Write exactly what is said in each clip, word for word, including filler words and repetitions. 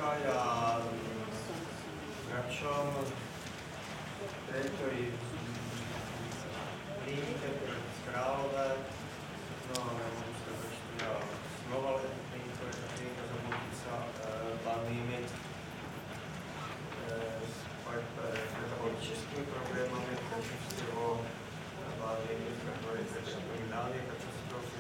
Dierška, ja vračam tretoj klinike pred Králové. No, ne mogu сказать, что я основал эту клинику. Эта клиника заботится э, больными э, с метаболическими проблемами, прежде всего больными, которые абдоминальные катастрофы,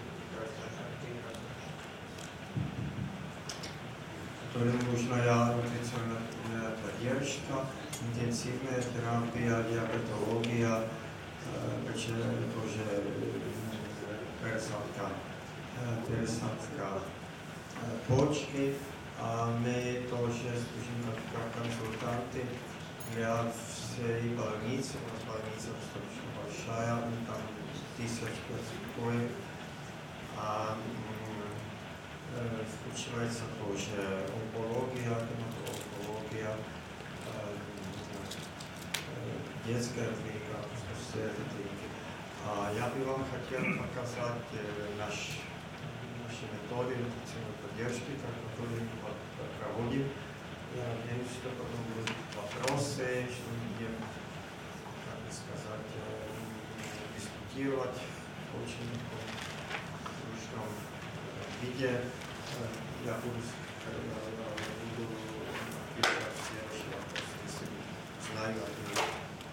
которым нужна нутриционная поддержка, интенсивная терапия, диабетология, тоже пересадка, пересадка почки. А мы тоже служим как консультанты для всей больницы. У нас больница достаточно большая, там тысяч пятьсот коек. Включается тоже онкология, гематология, детская клиника, все это клиники. Я бы вам хотел показать наш, наши методы нутриционной поддержки, которые мы проводим. Я надеюсь, что потом будут вопросы, что мы будем, как сказать, дискутировать в очень дружном виде. Я буду отвечать все ваши вопросы, если знаю ответ.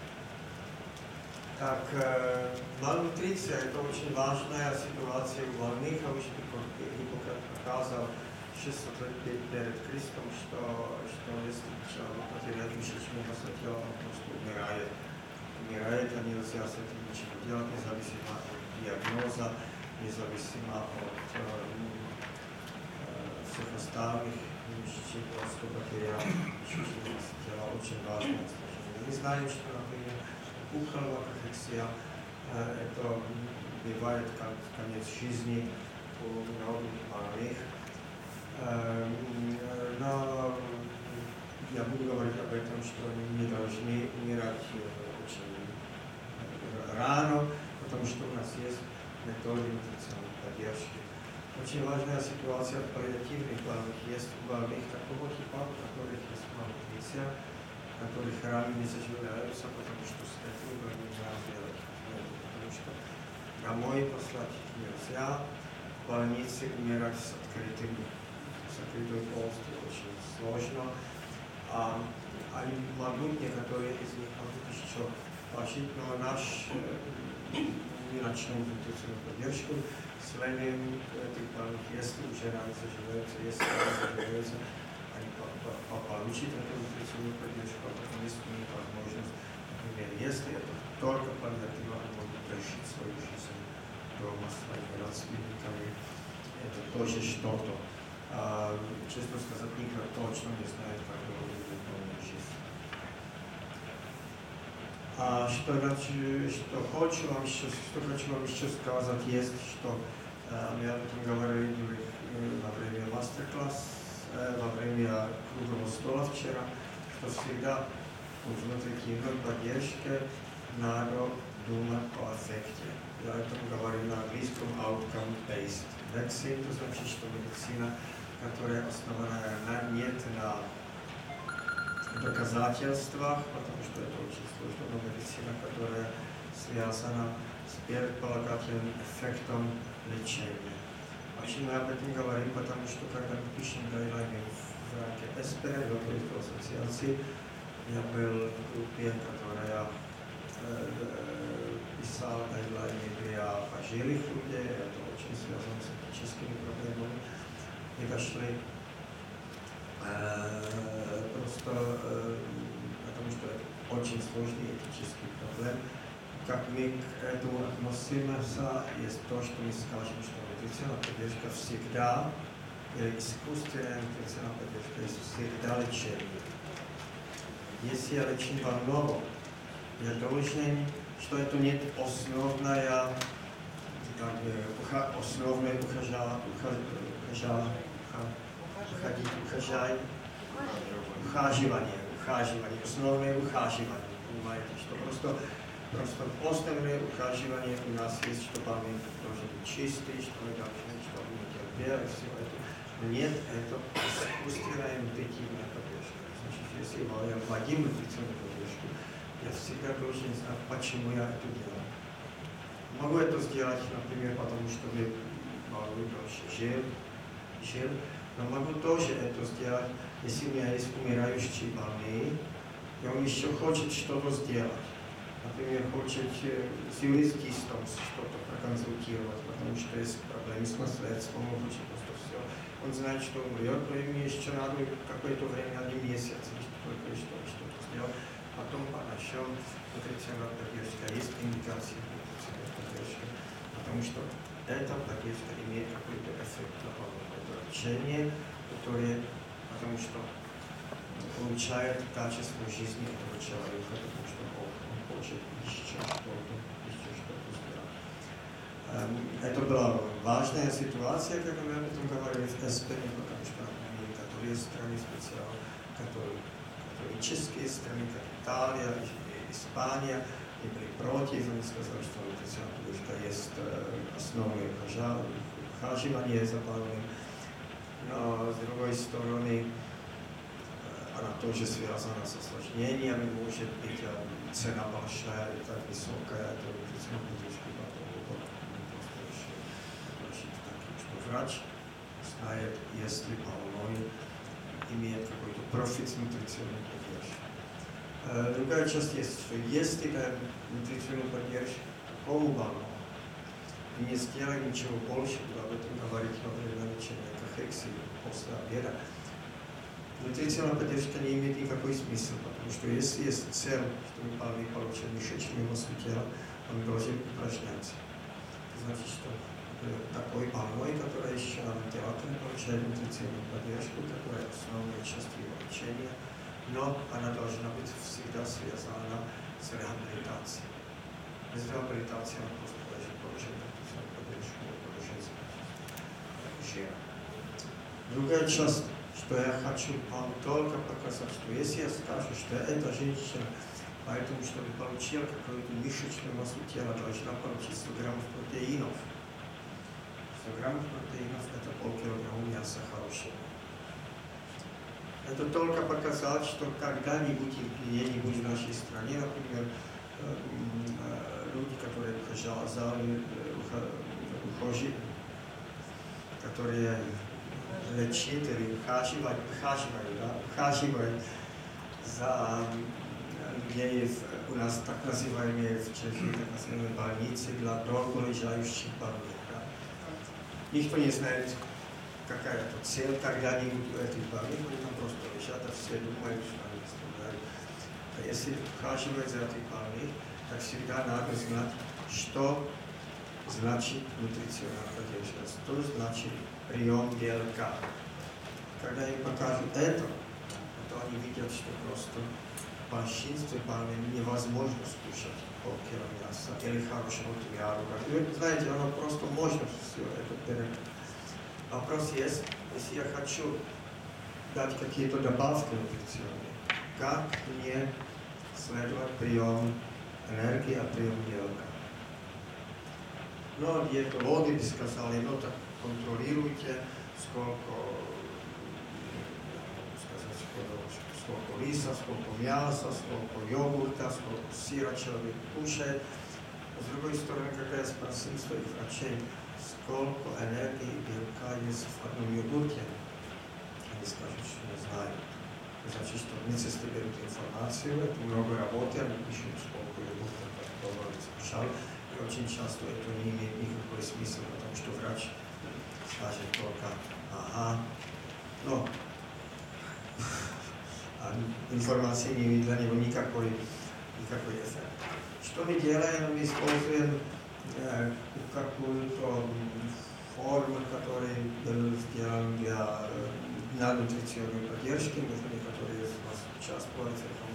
Так, малнутриция – это очень важная ситуация у больных. Гиппократ показал шестьсот лет перед Христом, что, что если человек потеряет мышечную массу тела, он просто умирает. Умирает, а нельзя с этим ничего делать, независимо от диагноза, независимо от всех остальных вещей, просто потеря мышечной массы тела очень важное сложение. Мы знаем, что, например, опухолевая кахексия это бывает как конец жизни у многих больных. Но я буду говорить об этом, что они не должны умирать очень рано, потому что у нас есть методы нутриционной поддержки. Очень важная ситуация в паллиативных больных. Есть у больных такого типа, у которых есть малнутриция, которых раны не заживляются, потому что с этим нельзя делать. Потому что домой послать нельзя, в больнице умирать с открытым, с открытой полостью очень сложно. А, они могут, некоторые из них могут еще пожить, но наш, мы начнем нутриционную поддержку с вами этих больных, если уже раны заживляются, если раны заживляются, они получат эту нутриционную поддержку, а потом есть у них возможность, например, если это только паллиатива, они могут решить свою жизнь дома своими родственниками, это тоже что-то. А, честно сказать, никто точно не знает, как долго будет моя жизнь. А что, что хочу вам еще, что хочу вам еще сказать, есть, что а, мы об этом говорили во время мастер-класса, во время круглого стола вчера, что всегда внутрикинной поддержке надо думать о эффекте. Я об этом говорю на английском outcome-based medicine, то значит, что медицина, которая основана на, нет на доказательствах, потому что это очень сложно, но медицина, которая связана с предполагательным эффектом лечения. Вообще мы об этом говорим, потому что когда мы пишем гайдлайны в рамке эс пэ, Европейской ассоциации, я был в группе, которая э, писала гайдлайны для пожилых людей, это очень связано с этическими проблемами. Мы дошли э, просто, э, потому что это очень сложный этический проблем. Как мы к этому относимся, есть то, что мы скажем, что нутриционная поддержка всегда, или искусственная нутриционная поддержка есть всегда лечение. Если я лечу больного, я должен, что это нет основная, как бы, основное ухаживание, ухаживание, ухаживание, основное ухаживание, понимаете, что просто Просто основное ухаживание у нас есть, что больной должен быть чистый, что мы должны, что мы терпели, все это. Нет, это искусственная нутритивная поддержка. Значит, если я вводим нутритивную поддержку, я всегда должен знать, почему я это делаю. Могу это сделать, например, потому что я могу дольше жил, жил, но могу тоже это сделать, если у меня есть умирающие больные, и он еще хочет что-то сделать. Например, хочет с юристом что-то проконсультировать, потому что есть проблемы с наследством, он хочет просто все. Он знает, что умрет, но ему еще надо какое-то время, один месяц, только что что-то сделать. Потом начнем нутритивная поддержка. Есть индикации нутритивной поддержки, потому что эта поддержка имеет какой-то эффект на какое-то лечение, которое, потому что улучшает качество жизни этого человека, потому что он хочет еще что-то, еще что-то сделать. Это была важная ситуация, как мы об этом говорили в Эспене, потому что некоторые страны специально, которые католические страны, как Италия, Испания, и были против, они сказали, что нутритивная поддержка есть основой ухаживания за больным. Но с другой стороны, она тоже связана с осложнениями, может быть, цена большая и так высокая, то нутритивная поддержка потом просто еще решить так, что врач знает, если больной имеет какой-то профит с нутритивной поддержкой. Другая часть есть, что если нутритивную поддержку такому больному, не сделай ничего больше, об этом говорить во время лечения кахексии после обеда, нутритивная поддержка не имеет никакой смысла, потому что если есть цель, чтобы больной получил мышечную массу тела, он должен упражняться. Это значит, что такой больной, который еще антиатом получает нутритивную поддержку, которая основная часть его лечения, но она должна быть всегда связана с реабилитацией. Без реабилитации он просто должен получить нутритивную поддержку, получить жир. Другая часть, что я хочу вам только показать, что если я скажу, что эта женщина, поэтому, чтобы получила какую-то мышечную массу тела, должна получить сто граммов протеинов. сто граммов протеинов – это полкилограмма мяса хорошего. Это только показать, что когда-нибудь где-нибудь в нашей стране, например, люди, которые ухаживают, которые лечат или ухаживают, ухаживают, да, ухаживают за людей у нас так называемые в Чехии, так называемые больницы для долголежащих больных. Да. Никто не знает, какая это цель, когда-нибудь у этих больных, они там просто лежат, а все думают, что они страдают. А если ухаживать за этих больных, так всегда надо знать, что значит нутритивная поддержка, что значит прием белка. Когда им покажут это, то они видят, что просто в большинстве больных невозможно скушать полкило мяса или хорошего тмяру. Знаете, оно просто можно все это передать. Вопрос есть, если я хочу дать какие-то добавки нутритивные, как мне следовать прием энергии, а прием белка? Но диетологи бы сказали, ну так контролируйте, сколько, сказать, сколько риса, сколько мяса, сколько йогурта, сколько сыра человек кушает. С другой стороны, когда я спросил своих врачей, сколько энергии и белка есть в одном йогурте, они скажут, что не знают. Значит, что медсестры берут информацию, это много работы, они пишут, сколько йогурта, как он скушал. И очень часто это не имеет никакой смысла, потому что врач скажет только, ага, но информация не имеет для него никакой, никакой эффект. Что мы делаем? Мы используем э, какую-то форму, которая была сделана для э, нутритивной поддержки, может быть, которые из вас участвуют в этом.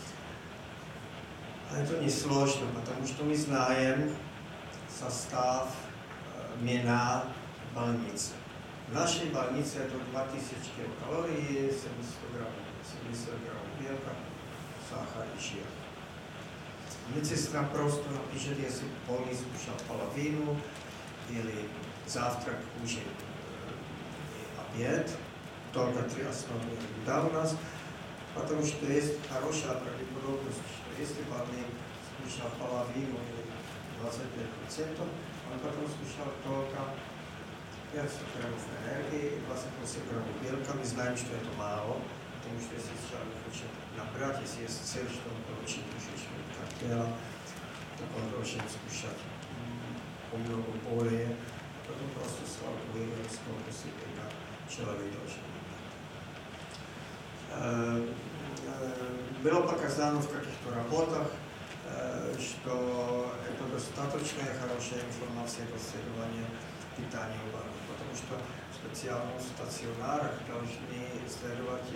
Это несложно, потому что мы знаем состав э, меню больницы. В нашей больнице это две тысячи килокалорий, семьдесят грамм, семьдесят грамм белка, сахар и жир. Медсестра просто напишет, если больной скушал половину, или завтрак, ужин, нет, только три основные вида у нас, потому что есть хорошая правдоподобность, что если больной скушал половину или двадцать пять процентов, он потом скушал только пятьсот граммов энергии и двадцать восемь граммов белка. Мы знаем, что это мало, потому что если человек хочет набрать, если есть цель, что он получит мышечный ткань тела, так он должен скушать много более, потом просто сравниваем, сколько сыпика человек должен набрать. Было показано в каких-то работах, что это достаточно хорошая информация для исследования питания у больных, потому что в специальных стационарах должны исследовать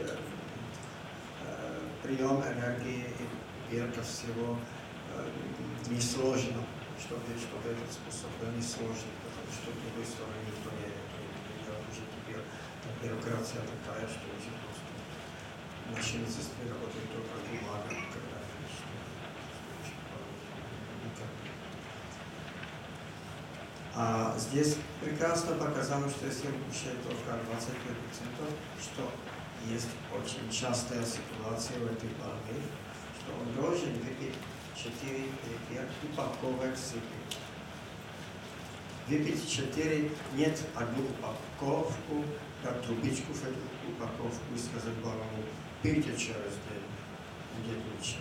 прием энергии и белка всего несложно, чтобы, чтобы этот способ был несложный, потому что с другой стороны никто не, не делает уже теперь бюрократия такая, что уже просто наши медсестры работают только бумага, когда А здесь прекрасно показано, что если он кушает только двадцать пять процентов, что есть очень частая ситуация в этой больной, что он должен выпить четыре или пять упаковок сыпи. Выпить четыре, нет одну упаковку, дать трубочку в эту упаковку и сказать больному, пейте через день, будет лучше.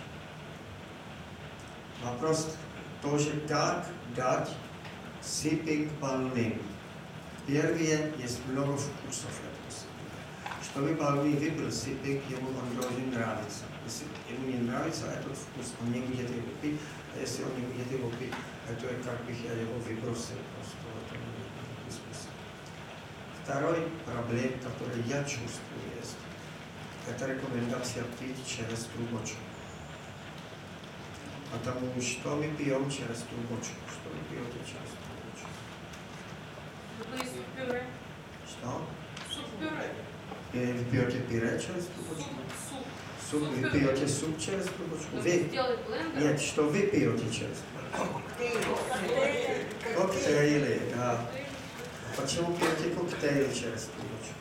Вопрос тоже, как дать сыпик больным. Первое, есть много вкусов этого сыпика. Чтобы больной выпил сыпик, ему он должен нравиться. Если ему не нравится этот вкус, он не будет его пить, а если он не будет его пить, это как бы я его выбросил просто. Это вкус. Второй проблем, который я чувствую, есть, это рекомендация пить через трубочку. Потому что мы пьем через трубочку. Что вы пьете через трубочку? То есть пюре. Что? Суп-пюре. Вы пьете пюре через трубочку? Суп. Суп. Вы пьете суп через трубочку? Вы? Нет, что вы пьете через трубочку? Коктейли, да. Почему пьете коктейли через трубочку?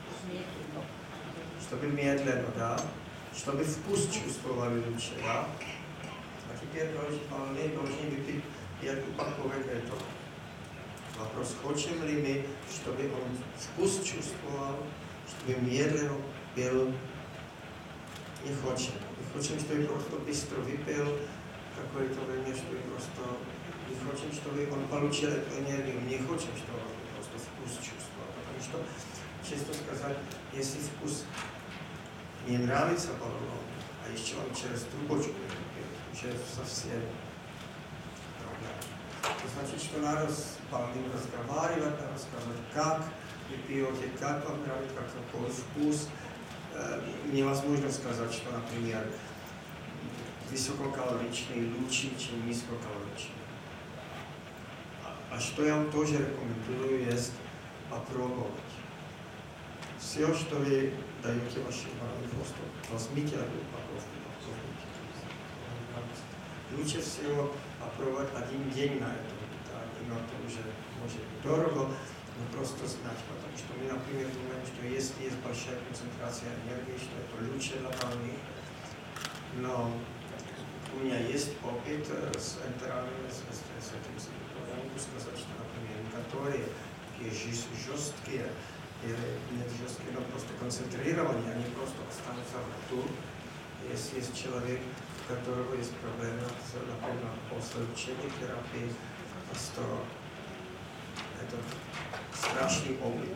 Чтобы медленно, да? Чтобы вкус чувствовали лучше, да? А теперь больные должны выпить пять упаковок этого. Вопрос, хотим ли мы, чтобы он вкус чувствовал, чтобы медленно пил? Не хотим. Мы хотим, чтобы просто быстро выпил какое-то время, чтобы просто... Не хотим, чтобы он получил эту энергию. Не хотим, чтобы он просто вкус чувствовал. Потому что, честно сказать, если вкус не нравится больному, а еще он через трубочку выпил, уже совсем проблема. Это значит, что надо с больным разговаривать, надо сказать, как вы пьете, как вам нравится, какой вкус. Невозможно сказать, что, например, высококалоричный лучше, чем низкокалоричный. А что я вам тоже рекомендую, есть попробовать. Все, что вы даете вашим больным, просто возьмите одну упаковку, попробуйте. Лучше всего попробовать один день на этом питании, но это уже может быть дорого, но просто знать, потому что мы, например, думаем, что если есть большая концентрация энергии, что это лучше для больных, но у меня есть опыт с энтерами, с, с, с этим симптомом. Я могу сказать, что, например, которые такие жесткие, или нет жесткие, но просто концентрированные, они просто останутся в рту. Если есть человек, у которого есть проблемы, например, после лечения терапии, то это страшный опыт.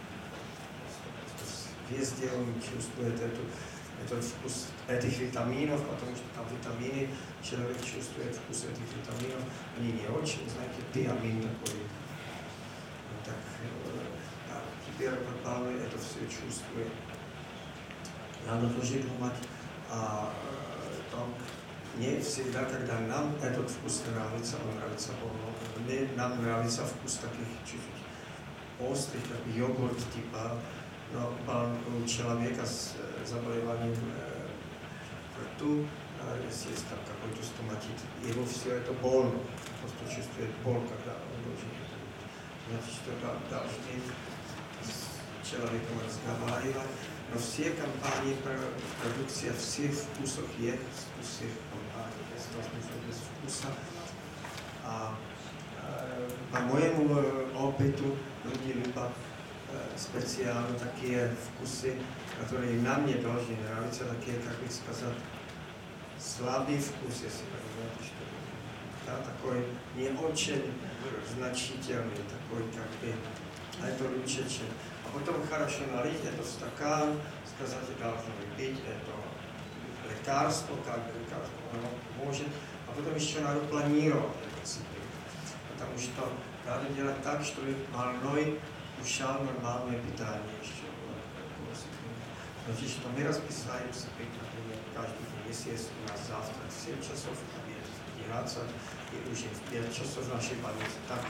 Везде он чувствует эту, этот вкус этих витаминов, потому что там витамины, человек чувствует вкус этих витаминов, они не очень, знаете, тиамин такой. Так, а теперь больной это все чувствует. Надо тоже думать о том, не всегда, когда нам этот вкус нравится, он нравится больному. Нам нравится вкус таких чуть-чуть острых, как йогурт, типа, но у человека с заболеванием в рту, если есть там какой-то стоматит, его все это больно, просто чувствует боль, когда он должен это. Значит, что должны человеком разговаривать, но все компании, продукция всех вкусов есть у всех компаний, без возможности без вкуса. А, э, по моему опыту люди любят э, специально такие вкусы, которые нам не должны нравиться, такие, как бы сказать, слабый вкус, если понимаете, что да, такой не очень значительный, такой как бы, а это лучше, чем. А потом хорошо налить это в стакан, сказать, должно пить это лекарство, как бы лекарство, оно может, а потом еще надо планировать это себе, потому что надо делать так, чтобы больной кушал нормальное питание еще. Значит, что мы расписаем себе, например, каждый день, если есть у нас завтрак в семь часов, обед в двенадцать, и уже в пять часов в нашей больнице, так,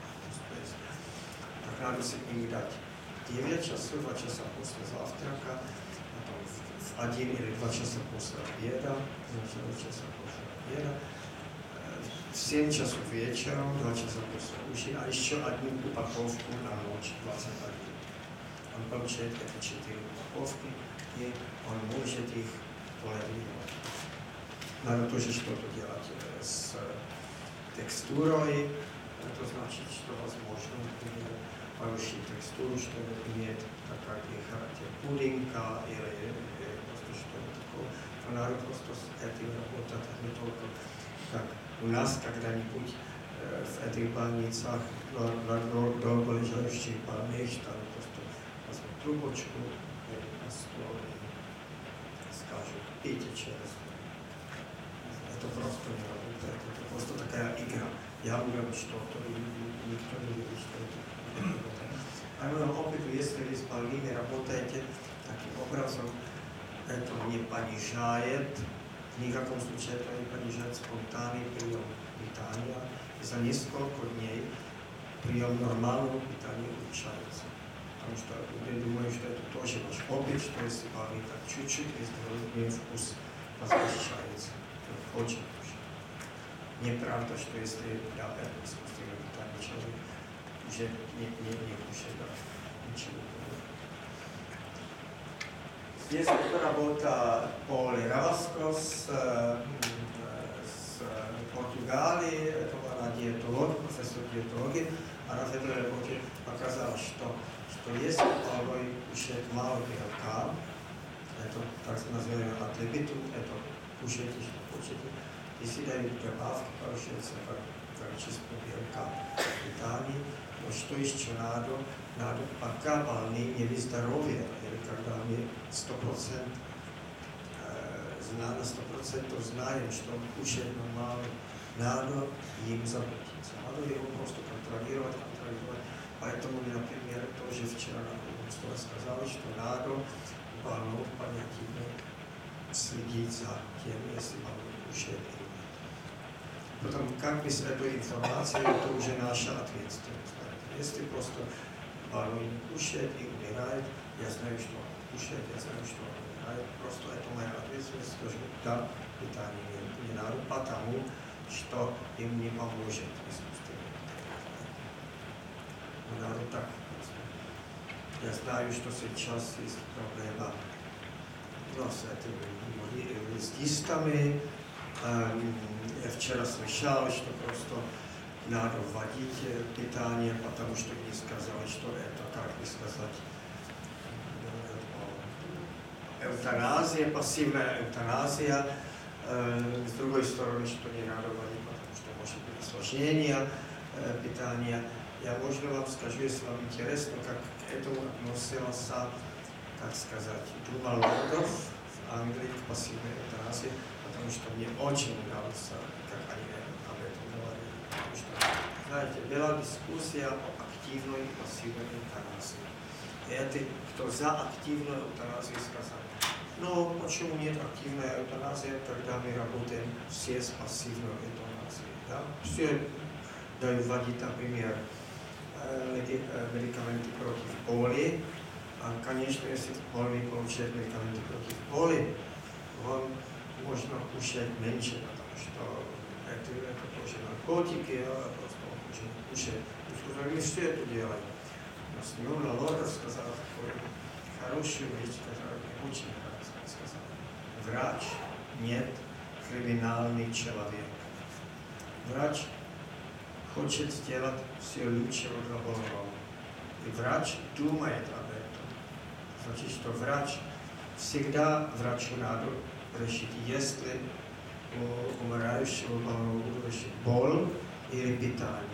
так надо себе дать девять часов, два часа после завтрака, потом в один или два часа после обеда, значит, два часа после обеда, в семь часов вечером, два часа после ужина, а еще одну упаковку на ночь, двадцать один. Он получает это четыре упаковки, и он может их толерировать. Надо тоже что-то делать с текстурой, это значит, что возможно, например, повысить текстуру, чтобы иметь такой характер пудинга или, или просто что-то такое. Но надо просто с этим работать, не только как у нас когда-нибудь э, в этих больницах долго лежащих больных, там просто возьмут трубочку, на стол и скажут, пейте через. Это просто не работает, это просто такая игра. Я говорю что-то, и никто не видит, что это не работает. А моему опыту, если вы с больными работаете таким образом, это не понижает, в никаком случае это не понижает спонтанный прием питания. И за несколько дней прием нормального питания улучшается. Потому что я думаю, что это тоже ваш опыт, что если больный так чуть-чуть, и вкус возвращается. Очень хорошо. Неправда, что если я опять искусственное питание, человек уже не, не, не кушает ничего. Здесь работа Поли Раваско с, с Португалии, это была диетолог, профессор диетологии. Она в этой работе показала, что, что если порой кушает мало белка, это так называемый атлибитум, это кушайте, что хочете, если дают добавки, получается количество белка в питании, но что еще надо? Надо, пока больные не выздоровеют, или когда мы сто процентов на сто процентов знаем, что он кушает нормально, надо им заботиться. Надо его просто контролировать, контролировать. Поэтому, например, тоже вчера на круглом столе сказали, что надо больного понятийно следить за тем, если больной кушает или нет. Потом, как бы с этой информацией, это уже наша ответственность. Если просто больной не кушает и умирает, я знаю, что он кушает, я знаю, что он умирает. Просто это моя ответственность, скажу, да, питание не, не надо, потому что им не поможет искусственное питание. Но надо так. Я знаю, что сейчас есть проблема ну, с этими листистами. Я вчера слышал, что просто надо вводить питание, потому что мне сказали, что это, как бы сказать, эвтаназия, пассивная эвтаназия. С другой стороны, что не надо вводить, потому что может быть осложнение питания. Я, можно вам скажу, если вам интересно, как к этому относился, как сказать, Дума лордов в Англии к пассивной эвтаназии, потому что мне очень нравится, как они об этом говорили. Потому что, знаете, была дискуссия о активной и пассивной эвтаназии. И это, кто за активную эвтаназию сказал. Но почему нет активной эвтаназии, когда мы работаем все с пассивной эвтаназией? Да? Все дают вводить, например, медикаменты против боли. А, конечно, если больной получает медикаменты против боли, он можно кушать меньше, потому что это, это тоже наркотики, а просто он может кушать. Мы все это делаем. Но Симона Лорда сказала такую хорошую вещь, которую мне очень нравится. Он сказал: врач нет криминальный человек. Врач хочет сделать все лучше для больного. И врач думает об этом. Значит, что врач всегда врачу надо решить, если у умирающего больного решить боль или питание.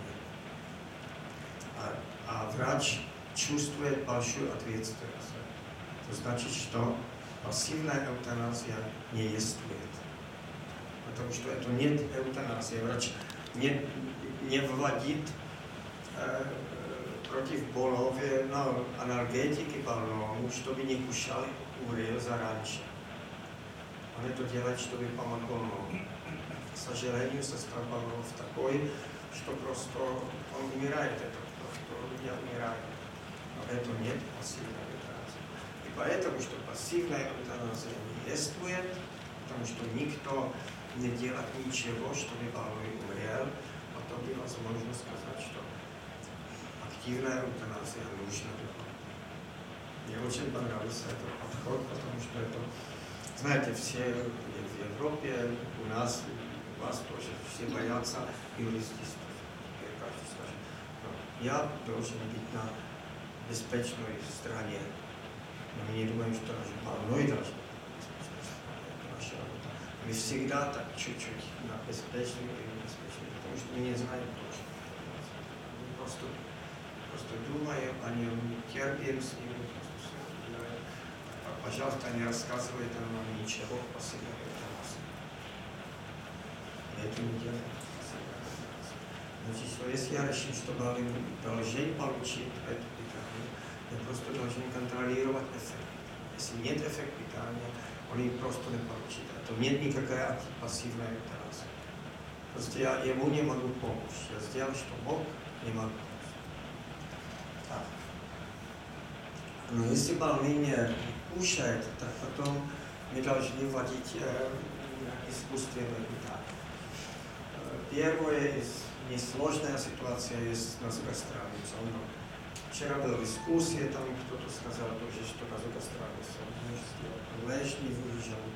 А, а врач чувствует большую ответственность. Это значит, что пассивная эутаназия не действует. Потому что это нет эутаназии. Врач не, не вводит э, против больного no, анальгетики больному, чтобы не кушал и умрел заранее. Он это делает, чтобы помочь больному. К сожалению, состав больного такой, что просто он умирает, это просто люди умирают. Но это нет пассивной эутаназии. И поэтому, что пассивная эутаназия не действует, потому что никто не делает ничего, чтобы больной умрел, потом невозможно сказать, что активная эутаназия нужна. Мне очень понравился этот подход, потому что это, знаете, все в Европе, у нас, у вас тоже все боятся юристов. Каждый скажет, я должен быть на безопасной стороне. Но мы не думаем, что даже больной должен быть на безопасной стороне. Это наша работа. Мы всегда так чуть-чуть на безопасной или небезопасной, потому что мы не знаем точно. Мы просто Просто думаем о нем, терпим с ним, просто все делаем. Пожалуйста, не рассказывайте нам ничего пассивной эутаназии. Это не делаем. Значит, что если я решил, что больной должен получить это питание, я просто должен контролировать эффект. Если нет эффекта питания, он им просто не получит. А то нет никакой пассивной эутаназии. Просто я ему не могу помочь. Я сделал, что мог, не могу. Но если больной не кушает, так потом мы должны вводить э, искусственное питание. Первая из несложная ситуация есть назогастральный сон. Вчера была дискуссия, там кто-то сказал тоже, что назогастральный сон может сделать лишний выжжет.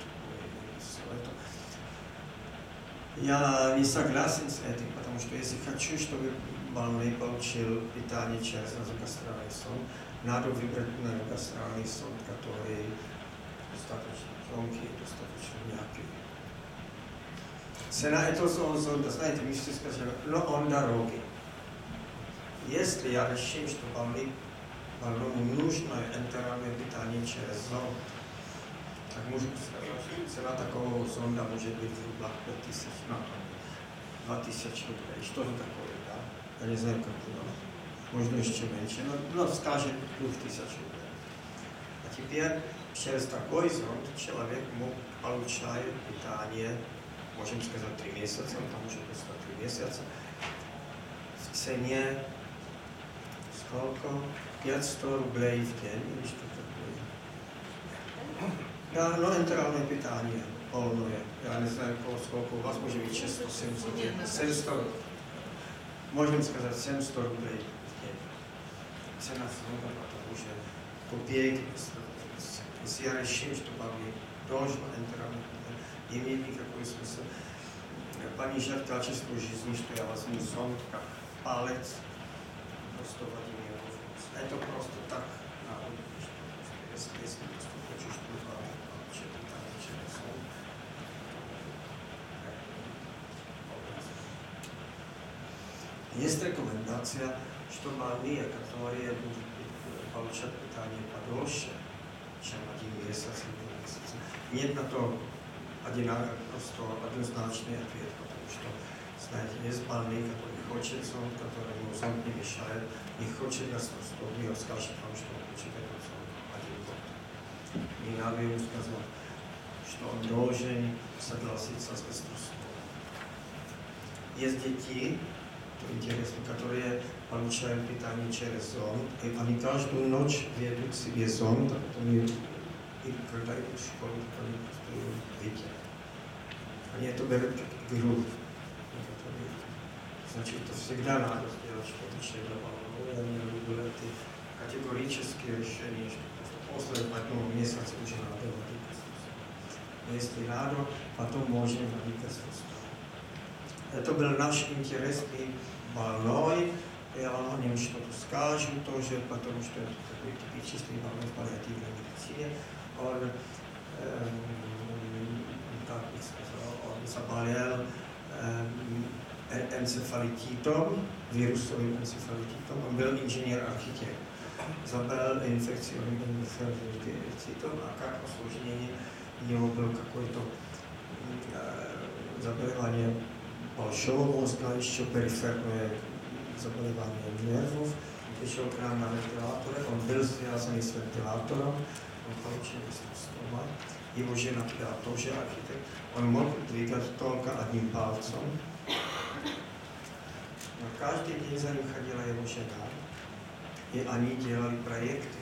Я не согласен с этим, потому что если хочу, чтобы больной получил питание через назогастральный сон, надо выбрать назогастральный сон, который достаточно тонкий, достаточно мягкий. Цена этого зонда, знаете, мы все сказали, но он дорогий. Если я решим, что больной, больному нужно энтеральное питание через зонд, так можно сказать, цена такого зонда может быть в рублях пять тысяч, ну, два тысячи рублей. Что это такое, да? Я не знаю, как это. Можно еще меньше, но, но скажем, две тысячи рублей. А теперь через такой зонд человек мог получать питание, можем сказать, три месяца, там может быть три месяца, в цене сколько? пятьсот рублей в день или что такое. Да, но энтеральное питание полное. Я не знаю, сколько у вас, может быть, шестьсот семьсот, семьсот, можем сказать, семьсот рублей в день. Цена зонда, потому что копейки. Если я решил, что вам должно энтеральное питание, не имеет никакой смысла понижать качество жизни, что я возьму зонд как палец, просто вводим его в нос. Это просто так надо. Если, если просто хочешь, чтобы вам получить питание через зонд. Есть рекомендация, что больные, которые будут получать питание подольше, чем один месяц или два месяца, нет на то одинаково, просто однозначный ответ, потому что, знаете, есть больные, которые хотят зонд, которому зонд не мешает, не хочет гастроскопию, он скажет вам, что он хочет этот зонд один год. Не надо ему сказать, что он должен согласиться с гастроскопией. Есть дети, интересно, которые получают питание через зонд, и они каждую ночь ведут себе зонд, а потом и когда идут в школу, они просто видят. Они это берут как игру. Значит, это всегда надо сделать что-то, что я не люблю эти категорические решения, что после одного месяца уже надо водительство. Если надо, потом можно водительство. Это был наш интересный больной, я вам о нем что-то скажу тоже, потому что это такой типичный больной в паллиативной медицине. Он, эм, как бы сказал, он заболел эм, энцефалититом, вирусовым энцефалититом. Он был инженер-архитект. Заболел инфекционным энцефалититом, а как осложнение у него был какое-то э, заболевание большого мозга, еще периферное заболевание нервов. Пришел к нам на вентиляторе, он был связан с вентилятором, он получил гастростома. Его жена была тоже архитект. Он мог двигать только одним пальцем. Но каждый день за ним ходила его жена, и они делали проекты.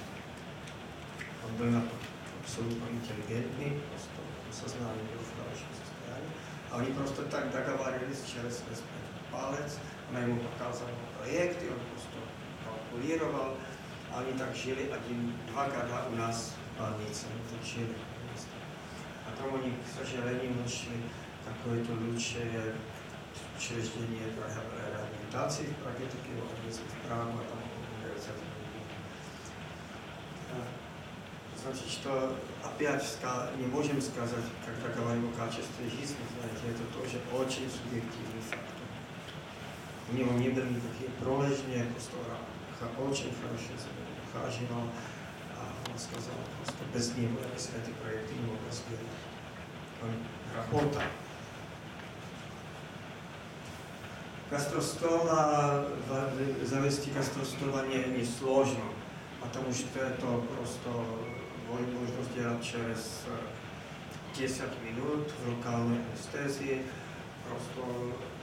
Он был абсолютно интеллигентный, просто сознание было в хорошем состоянии. А они просто так договаривались через палец, она ему показывала проект, и он просто калькулировал. Они так жили один-два года у нас в больнице, они так жили. Потом они, к сожалению, нашли какое-то лучшее учреждение реабилитации в Праге, так его отвезли в Прагу, а там университет. Значит, что опять не можем сказать, когда говорим о качестве жизни, знаете, это тоже очень субъективный фактор. У него не было никаких пролежней, просто очень хорошо себя ухаживал, а он сказал, просто без него я бы эти проекты не мог сделать. Он работал. Гастростома, завести гастростома не, не сложно, потому что это просто можно сделать через десять минут в локальной анестезии. Просто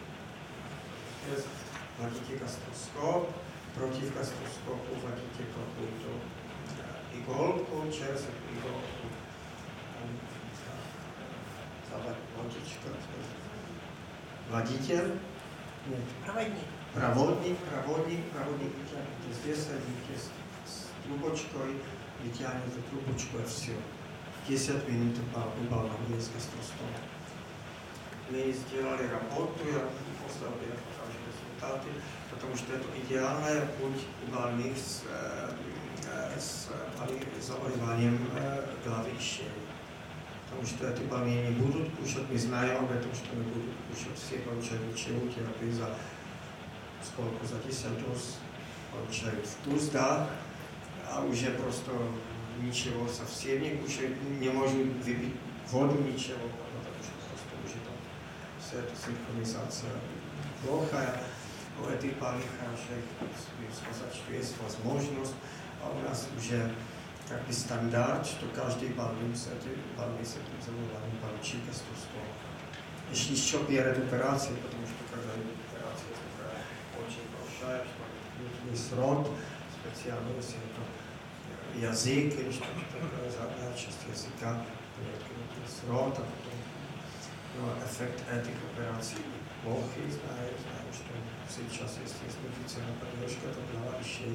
вводите гастроскоп, против гастроскопа вводите какую-то иголку, через эту иголку водичка. Водитель. Нет. Проводник. Проводник, проводник, проводник вытянет здесь, садите с трубочкой, вытянете трубочку, и все. десять минут упал на есть гастростома. Мы сделали работу, я после обеда покажу результаты, потому что это идеальный путь у больных с, с заболеванием головы и шеи. Потому что эти больные не будут кушать, мы знаем об этом, что не будут кушать, все получают лучевую терапию за сколько, за десять доз, получают вкус, да, а уже просто ничего совсем не кушают, не может выпить воду, ничего, потому что просто уже там вся эта синхронизация плохая. У этих больных хорошо сказать, что есть возможность, а у нас уже как бы стандарт, что каждый больной с этим заболеванием получит гастростома. Еще, еще перед операцией, потому что когда операция такая очень большая, что есть рот, специально если это язык или что-то такое, задняя часть языка, есть рот, а потом но эффект этих операций плохий, знаю, знаю, что сейчас есть, есть медицина поддержка, это была еще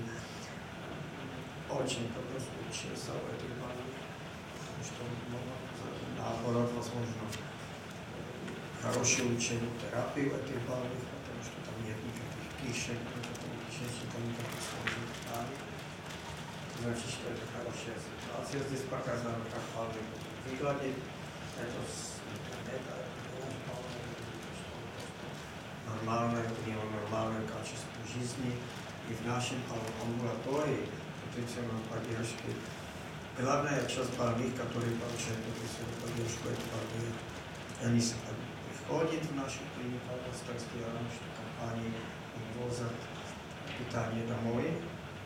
очень подразумевающаяся в этой больных, потому что наоборот, возможно, хорошую лечебную терапию этих больных, потому что там нет никаких кишек, никаких кишечника, никаких сложных тканей. Значит, что это хорошая ситуация. Здесь показано, как больной выглядит. Это с интернета, нормальное, у него нормальное качество жизни. И в нашем амбулатории нутриционной поддержки главная часть больных, которые получают нутриционную поддержку, это больные, они приходят в нашу клинику, так сделано, что компании возят питание домой.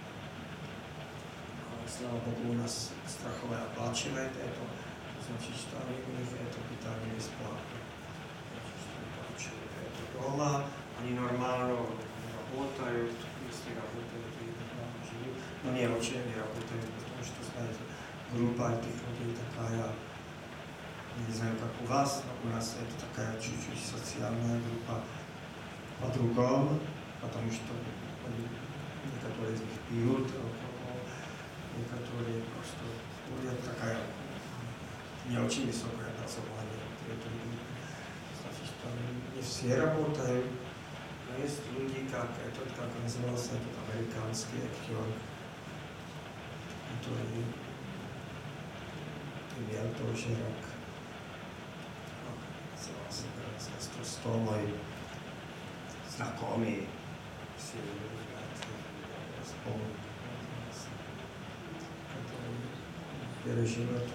Слава Богу, у нас страховая оплачивает это, значит, что они, у них это питание бесплатно. Значит, что они получают это дома, они нормально работают, если работают, и нормально живут, но не очень не работают, потому что, знаете, группа этих людей такая, не знаю, как у вас, но у нас это такая чуть-чуть социальная группа по-другому, потому что некоторые из них пьют алкоголь, некоторые просто курят, такая не очень высокое образование. Значит, что не все работают, но есть люди, как этот, как назывался этот американский актер, который имел тоже рак. Назывался с Толстовой, знакомый, все вспомнил, который пережил это.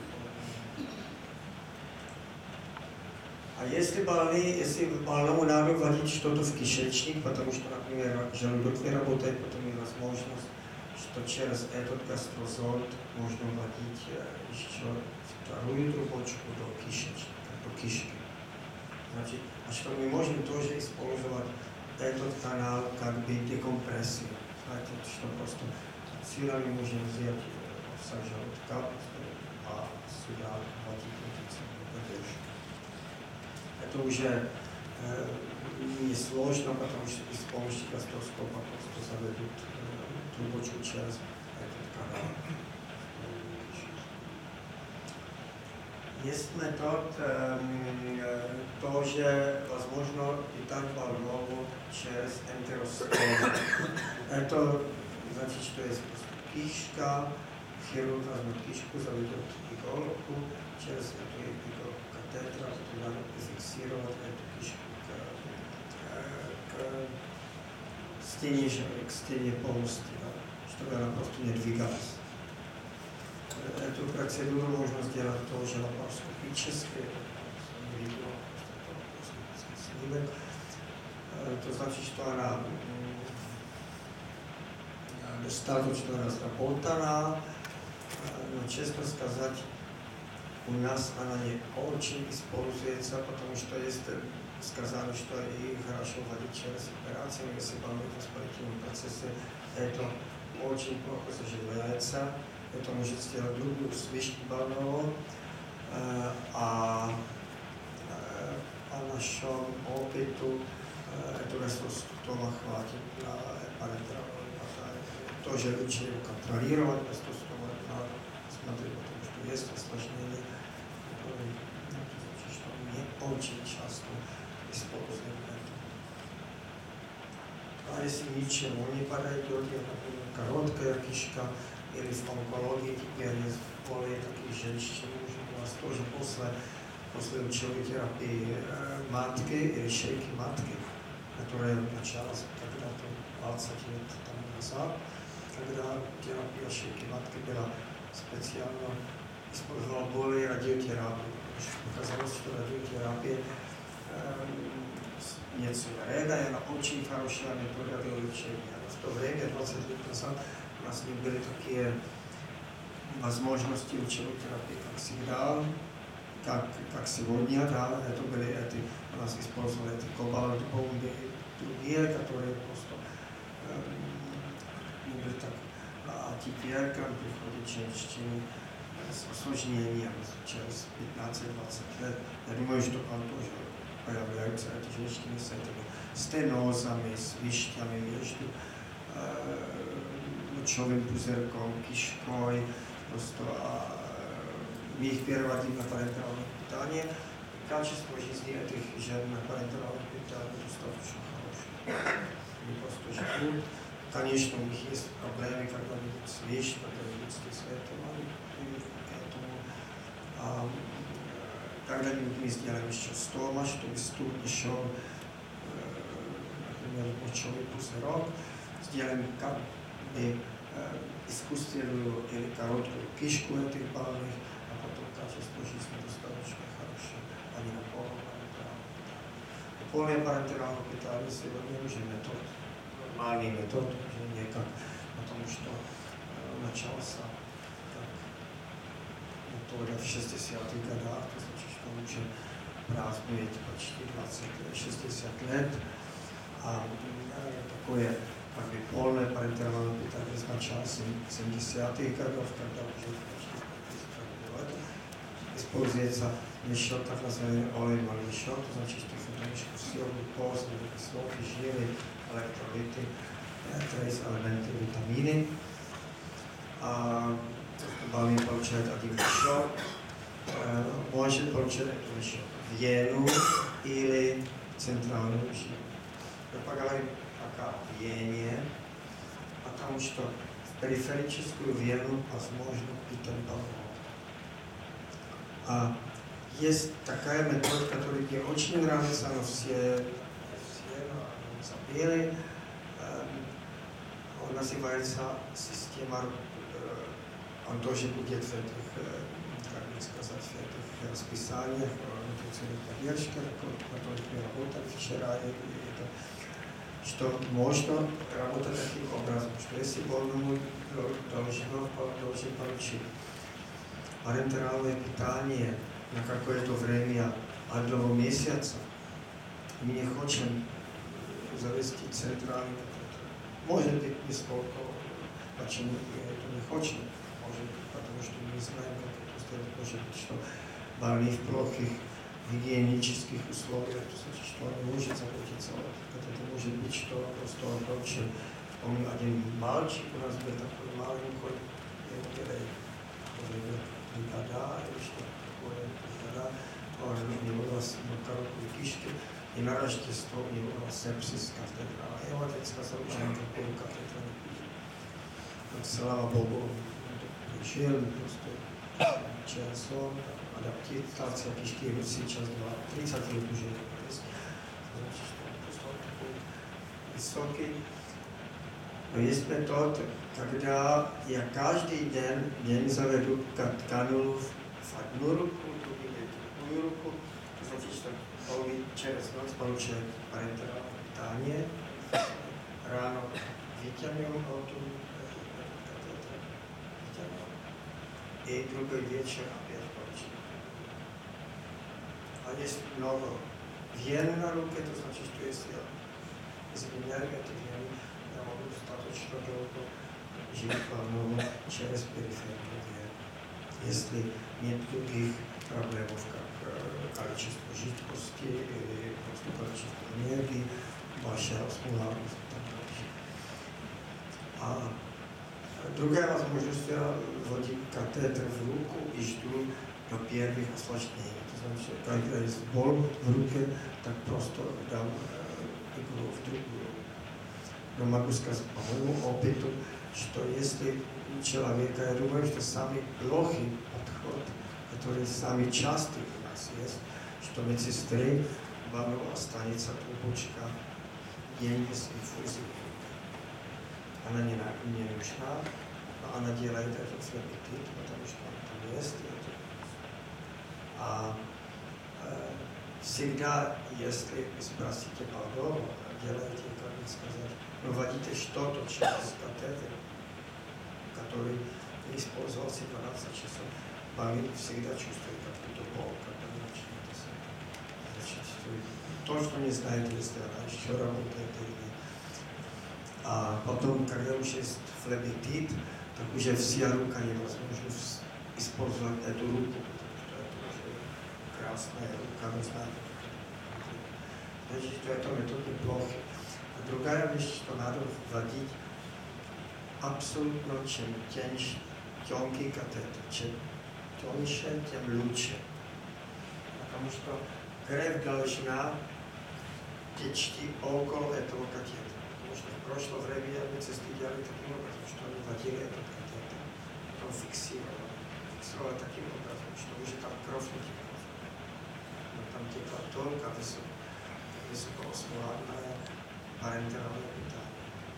А если больные, если больному надо вводить что-то в кишечник, потому что, например, желудок не работает, потом есть возможность, что через этот гастрозонд можно вводить еще вторую трубочку до кишечника, до кишки. Значит, а что мы можем тоже использовать этот канал как бы декомпрессию. Знаете, что просто силами можем взять со желудка, а сюда вводить эту поддержку. Это уже э, не сложно, потому что с помощью гастроскопа просто заведут э, трубочку через этот канал. Есть метод э, э, тоже возможно питать больного через энтеростом. Это значит, что есть кишка, хирург возьмет кишку, заведет иголку, через эту иголку катетра, туда зафиксировать эту кишку к, к стене, к стене полости, да, чтобы она просто не двигалась. Эту процедуру можно сделать тоже лапароскопически, снимок. То значит, что она достаточно разработана, но, честно сказать, у нас она не очень используется, потому что есть, сказали, что и хорошо вводить через операцию, если больной в воспалительном процессе, это очень плохо заживляется, это может сделать другую свищку больного, а по нашему опыту эту гастростома хватит на парентеральную патологию. Тоже лучше его контролировать, гастростому надо смотреть, потому что есть осложнения, которые, ну, значит, что не очень часто используем это. А если ничего не подойдет, например, короткая кишка, или в онкологии теперь есть более такие женщины, у нас тоже после, после лучевой терапии э, матки или шейки матки, которая началась когда-то двадцать лет тому назад, когда терапия шейки матки была специально использовала более радиотерапию. Показалось, что радиотерапия э, нет суверена, и она очень хорошая метода для лечения. В то время, двадцать лет назад, у нас не были такие возможности лучевой терапии, как всегда, как, как сегодня, да, это были эти, у нас использовали эти кобальт бомбы и другие, которые просто э, не были так. А теперь, как приходит женщины с осложнением через пятнадцать-двадцать лет, я думаю, что там тоже появляются эти женщины с этими стенозами, с вишнями между мочевым пузырьком, кишкой, просто мы их переводим на парентеральное питание. Качество жизни этих жен на парентеральном питании достаточно хорошее. Они просто живут. Конечно, у них есть проблемы, когда видят свечи, когда видят свет, поэтому а, когда-нибудь мы сделаем еще стома, чтобы тут еще, например, мочевой пузырек, сделаем как бы искусственную или короткую кишку этих больных, а потом качество жизни достаточно хорошее, а не на полном парентеральном питании. Полное парентеральное питание сегодня уже метод, нормальный метод, уже не как, потому что начался как метода в шестидесятых годах, то значит, что уже празднует почти двадцать шестьдесят лет, а такое как бы полное парентеральное питание с начала семидесятых годов, когда уже почти лет используется еще так называемый олейный счет, то значит, что фотоничку силу, поздно, кислоты, жиры, электролиты, trace elementy, vitamíny. A balmy получает один мешок, может получать один мешок вену или центральную мышцу. Я поговорим пока о вене, потому что в периферическую вену возможно питать баллон. А есть такая метода, которая мне очень нравится, но все, все забили. Он называется система, он тоже будет в этих, как бы сказать, в этих расписаниях, нутриционных поддержках, на которых мы работали вчера, это, что можно работать таким образом, что если больному должно, должен получить парентеральное питание на какое-то время одного месяца, мы не хотим завести центральный катетер. Может быть, нисколько. Почему мы это не хотим? Может быть, потому что мы не знаем, как это сделать. Может быть, что больные в плохих гигиенических условиях, то значит, что он не может заботиться о катетере. Может быть, что просто он получил. Помню, один мальчик у нас был такой маленький, никогда, или что такое, никогда. Он у него была короткие кишки, и на Рождество у него была сепсис катетера. И он отец сказал, что он такой катетер не пьет. Вот, слава Богу, он получил, просто часом, адаптация кишки, вот сейчас тридцать лет уже есть. Значит, что он просто такой высокий. Но есть метод, когда я каждый день, день заведу канулу в одну руку, в другую руку, то значит, что он через ночь получает парентеральное питание, рано вытянем эту катетер, и другой вечер опять получим. А если много вены на руке, то значит, что если я изменяю эти вены, я могу достаточно долго жить по-новому через периферию вены. Если нет других проблем, как количество жидкости или просто количество энергии, ваша осмоларность и так дальше. А другая возможность, я вводить катетер в руку и жду до первых осложнений. То значит, когда есть боль в руке, так просто дам иглу в другую. Но могу сказать по моему опыту, что если у человека, я думаю, что самый плохий подход, который самый частый у нас есть, что медсестре вам останется трубочка деньги с инфузией. Она не, не нужна, но она делает этот флебетит, потому что он там есть. А э, всегда, если вы спросите больного, делайте, как бы сказать, вводите что-то через катетер, который использовался двенадцать часов. Больной всегда чувствует какую-то боль, когда начинает зачастую. То, что не знает, если она еще работает или нет. А потом, когда уже есть флебетит, так уже вся рука невозможно использовать эту руку, потому что это уже красная рука, вы знаете. Значит, что это метод неплохой. А другая вещь, что надо вводить абсолютно чем тоньше, тонкий катетер. Чем тоньше, тем лучше. Потому что кровь должна течь около этого катетера. Потому что в прошлое время медсестры делали таким образом, что они вводили этот катетер, потом фиксировали. Фиксировали таким образом, что уже там кровь не текла. Но там текла только высоко, высокоосмоларная парентеральное питание.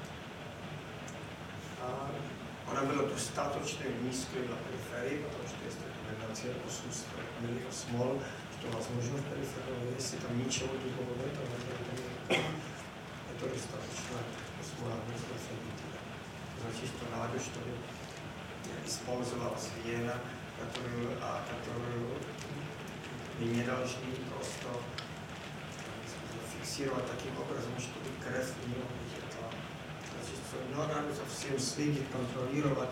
А она была достаточно низкой на периферии, потому что есть рекомендация отсутствия миллиосмол, что возможно в периферии, если там ничего другого нет, то это достаточно осмоларное флебетит. Значит, что надо, чтобы использовалась вена, которую, а, которую мы не должны просто фиксировать таким образом, чтобы кровь не утекла. Значит, что не надо совсем следить, контролировать.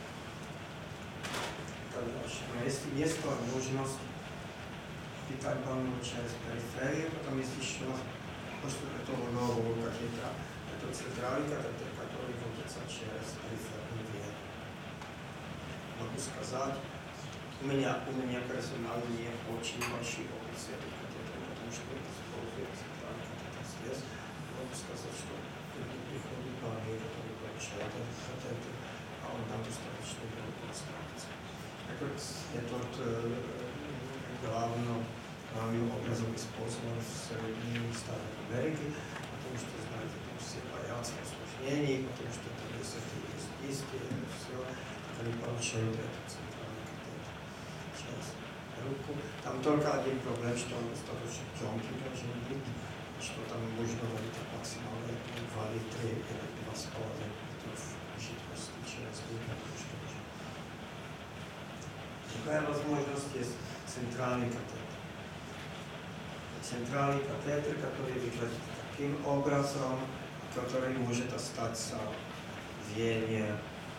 Но если есть возможность питать больного через периферию, потом есть еще после этого нового катетера, Это центральный катетер, который вводится через периферный вен. Могу сказать, у меня, у меня персонально не очень большие опыты этих катетеров, потому что это использует центральный катетер здесь. Могу сказать, что люди приходят больные, которые получают этот катетер, а он там достаточно долго останется. Этот метод главным образом использован в Средней Старой Америке, потому что, знаете, там все боятся осложнений, потому что там есть эти списки, все, они получают этот центральный катетер через руку. Там только один проблем, что он достаточно тонкий должен быть, что там можно вводить максимально два литра или два с половиной литров жидкости через руку. Другая возможность есть центральный катетер. Центральный катетер, который выглядит таким образом, который может остаться в вене,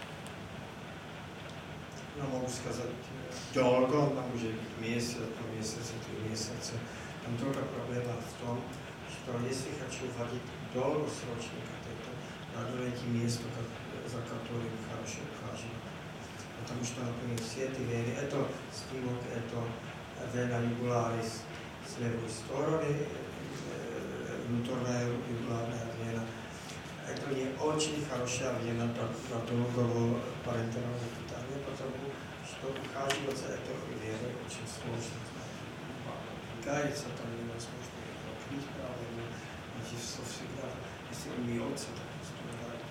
ну, могу сказать, долго, там уже месяц, месяц, три месяца. Там только проблема в том, что если хочу вводить долгосрочный катетер, надо найти место, за которым хорошо ухаживать. Потому что, например, все эти вены, это снимок, это вена югуларис с левой стороны, внутренняя югуларная вена. Это не очень хорошая вена для долгого парентерального питания, потому что ухаживать за этой веной очень сложно. Двигается, там невозможно открыть правильно, значит, что всегда, если он бьется, то просто бывает.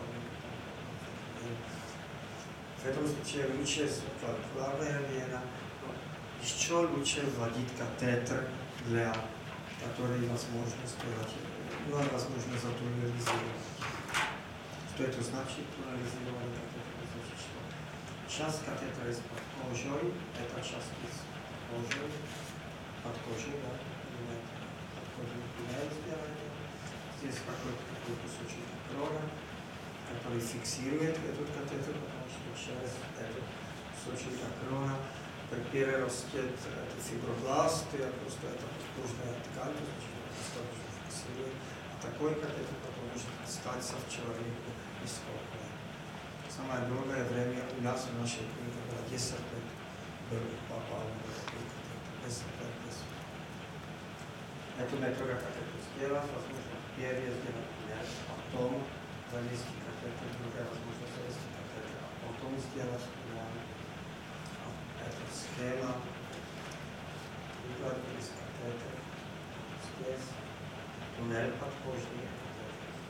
В этом случае лучше главная вена, но еще лучше вводить катетер, для которой возможно сделать, ну, возможно затонеризировать. Что это значит, тонеризированный катетер? Значит, что часть катетера из под кожей, эта часть из кожи, под кожей, да, под кожей не сделать. Здесь какой-то такой кусочек крона, который фиксирует этот катетер, потому что через этот кусочек крона перерастет фибробласты, просто это подкожная ткань, достаточно фиксирует. А такой катетер потом может остаться в человеке бескровный. Самое долгое время у нас в нашей клинике было десять лет, был попал на такой катетер, десять лет без. Эту методу катетер сделать, возможно, первее сделать нет, потом завести катетер, другая возможность завести катетер, а потом сделать туннель. Это схема, выкладывали из катетер, здесь туннель подкожный катетер.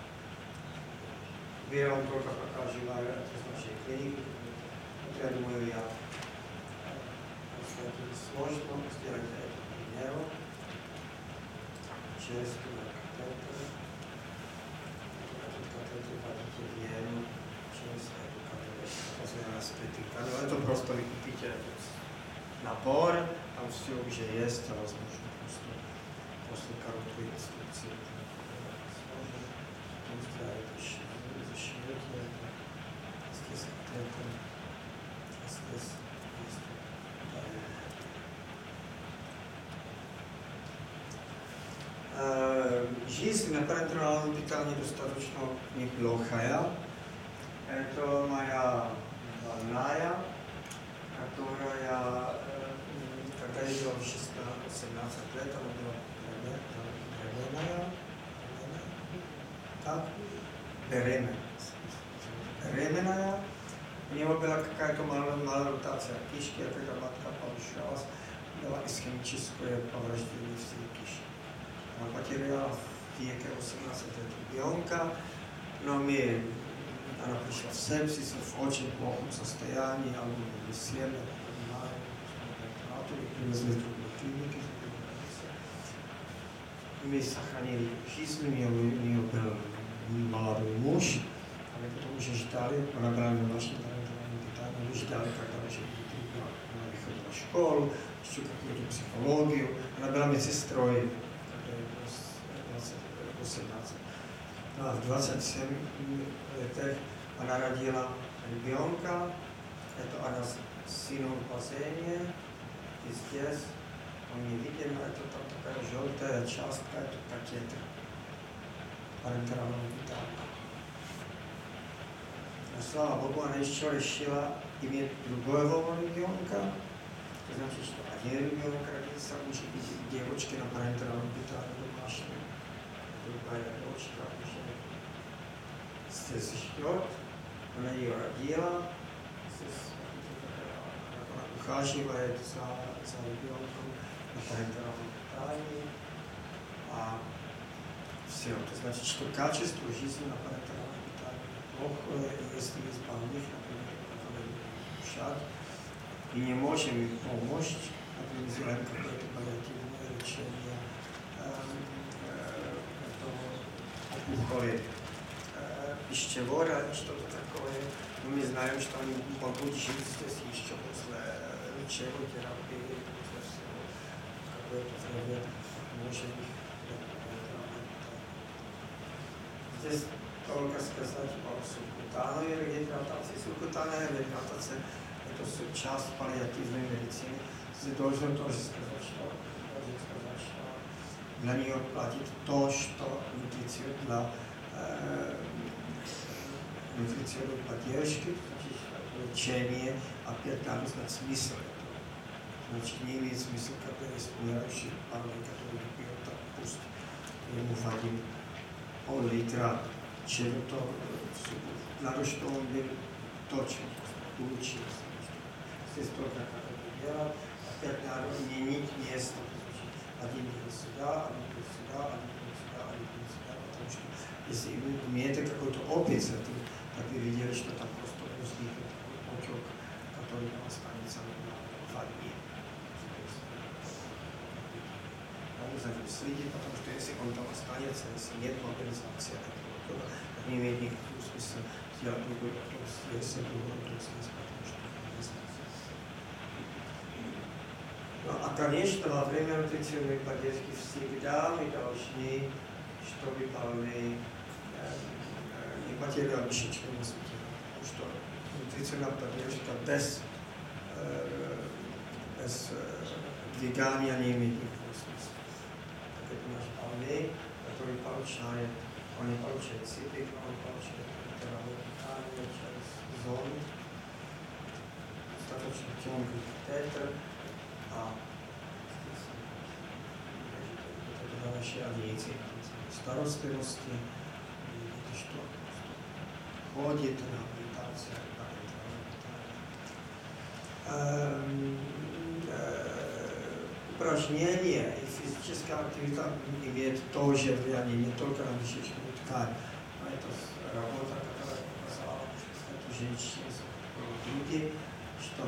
Я вам только покажу из нашей клиники. Вот я думаю, я это сложно сделать это примеру через туннель катетер. Это просто вы купите этот набор, там все уже есть, а возможно просто после короткой инструкции он сделает еще, зашьете это, здесь катетер, здесь есть. Жизнь на парентеральном питании достаточно неплохая. Это моя больная, которая, когда ей было шестнадцать-семнадцать лет, она была беременная, так, беременная, беременная. У нее была какая-то малоротация кишки, а когда матка повышалась, была исхемическое повреждение всей кишки. Она потеряла в веке восемнадцать лет ребенка, но мы, она пришла в сепсис, в очень плохом состоянии, она была бессмертна, привезли в другую клинику. Мы сохранили жизнь, у нее, у нее был молодой муж, а мы потом уже ждали, она была на нашем парентеральном питании, мы ждали, когда уже она выходила в школу, еще какую-то психологию, она была медсестрой. восемнадцать. А в двадцать семь летах она родила ребенка, это она с сыном в бассейне, и здесь он не виден, это там такая желтая частка, это катетер. parenterálního pitání. A sláva Bohu, ona ještě řešila imět druhého rybionka, to znači, že ani rybionka rodinca může být děvočky na parenterálním pitání domášní. Druhá je dočka, že se zšťot, ona ji rodila, ona uchážila je za, za rybionkou na parenterálním pitání a все. To значит, что качество жизни на парентеральном питании плохое, если есть больных, например, которые дышат, и не можем им помочь, например, сделаем какое-то паллиативное лечение опухоли пищевода, что-то такое. Но мы знаем, что они могут жить здесь еще после лечебной терапии, после всего, какое-то время можем их. Здесь только сказать о субкутановой реабилитации. Субкутановая реабилитация – это часть паллиативной медицины. Здесь должен тоже сказать, что, должен сказать, что для нее платит то, что нутрицион для э, нутриционной поддержки, значит, лечение, опять надо знать смысл этого. Значит, не имеет смысла, когда есть умирающий парень, который пьет, так пусть ему вадим пол литра чего-то, надо, что он был точно, улучшился. Здесь только как это делать, опять надо менять место. Один день сюда, один день сюда, один день сюда, один день сюда, потому что если вы имеете какой-то опыт с этим, так вы видели, что там просто возникнет отек, который там останется на два дня. Надо следить, потому что если он там останется, если нет мобилизации этого отека, не имеет никакого смысла сделать другой вопрос, если другой вопрос есть, потому что не знаю. Ну, а, конечно, во время нутриционной поддержки всегда мы должны, чтобы больные не потеряли мышечную массу тела, потому что нутриционная поддержка без, без двигания не имеет никакого смысла. Это наш больной, который получает, он не получает сыпик, он получает питание через зонд, достаточно тонкий катетер, а это наши авиации, старостливости, и что ходит на реабилитацию, упражнения и физическая активность имеет тоже влияние не только на мышечную ткань, а это работа, которая показала эту женщину в груди, что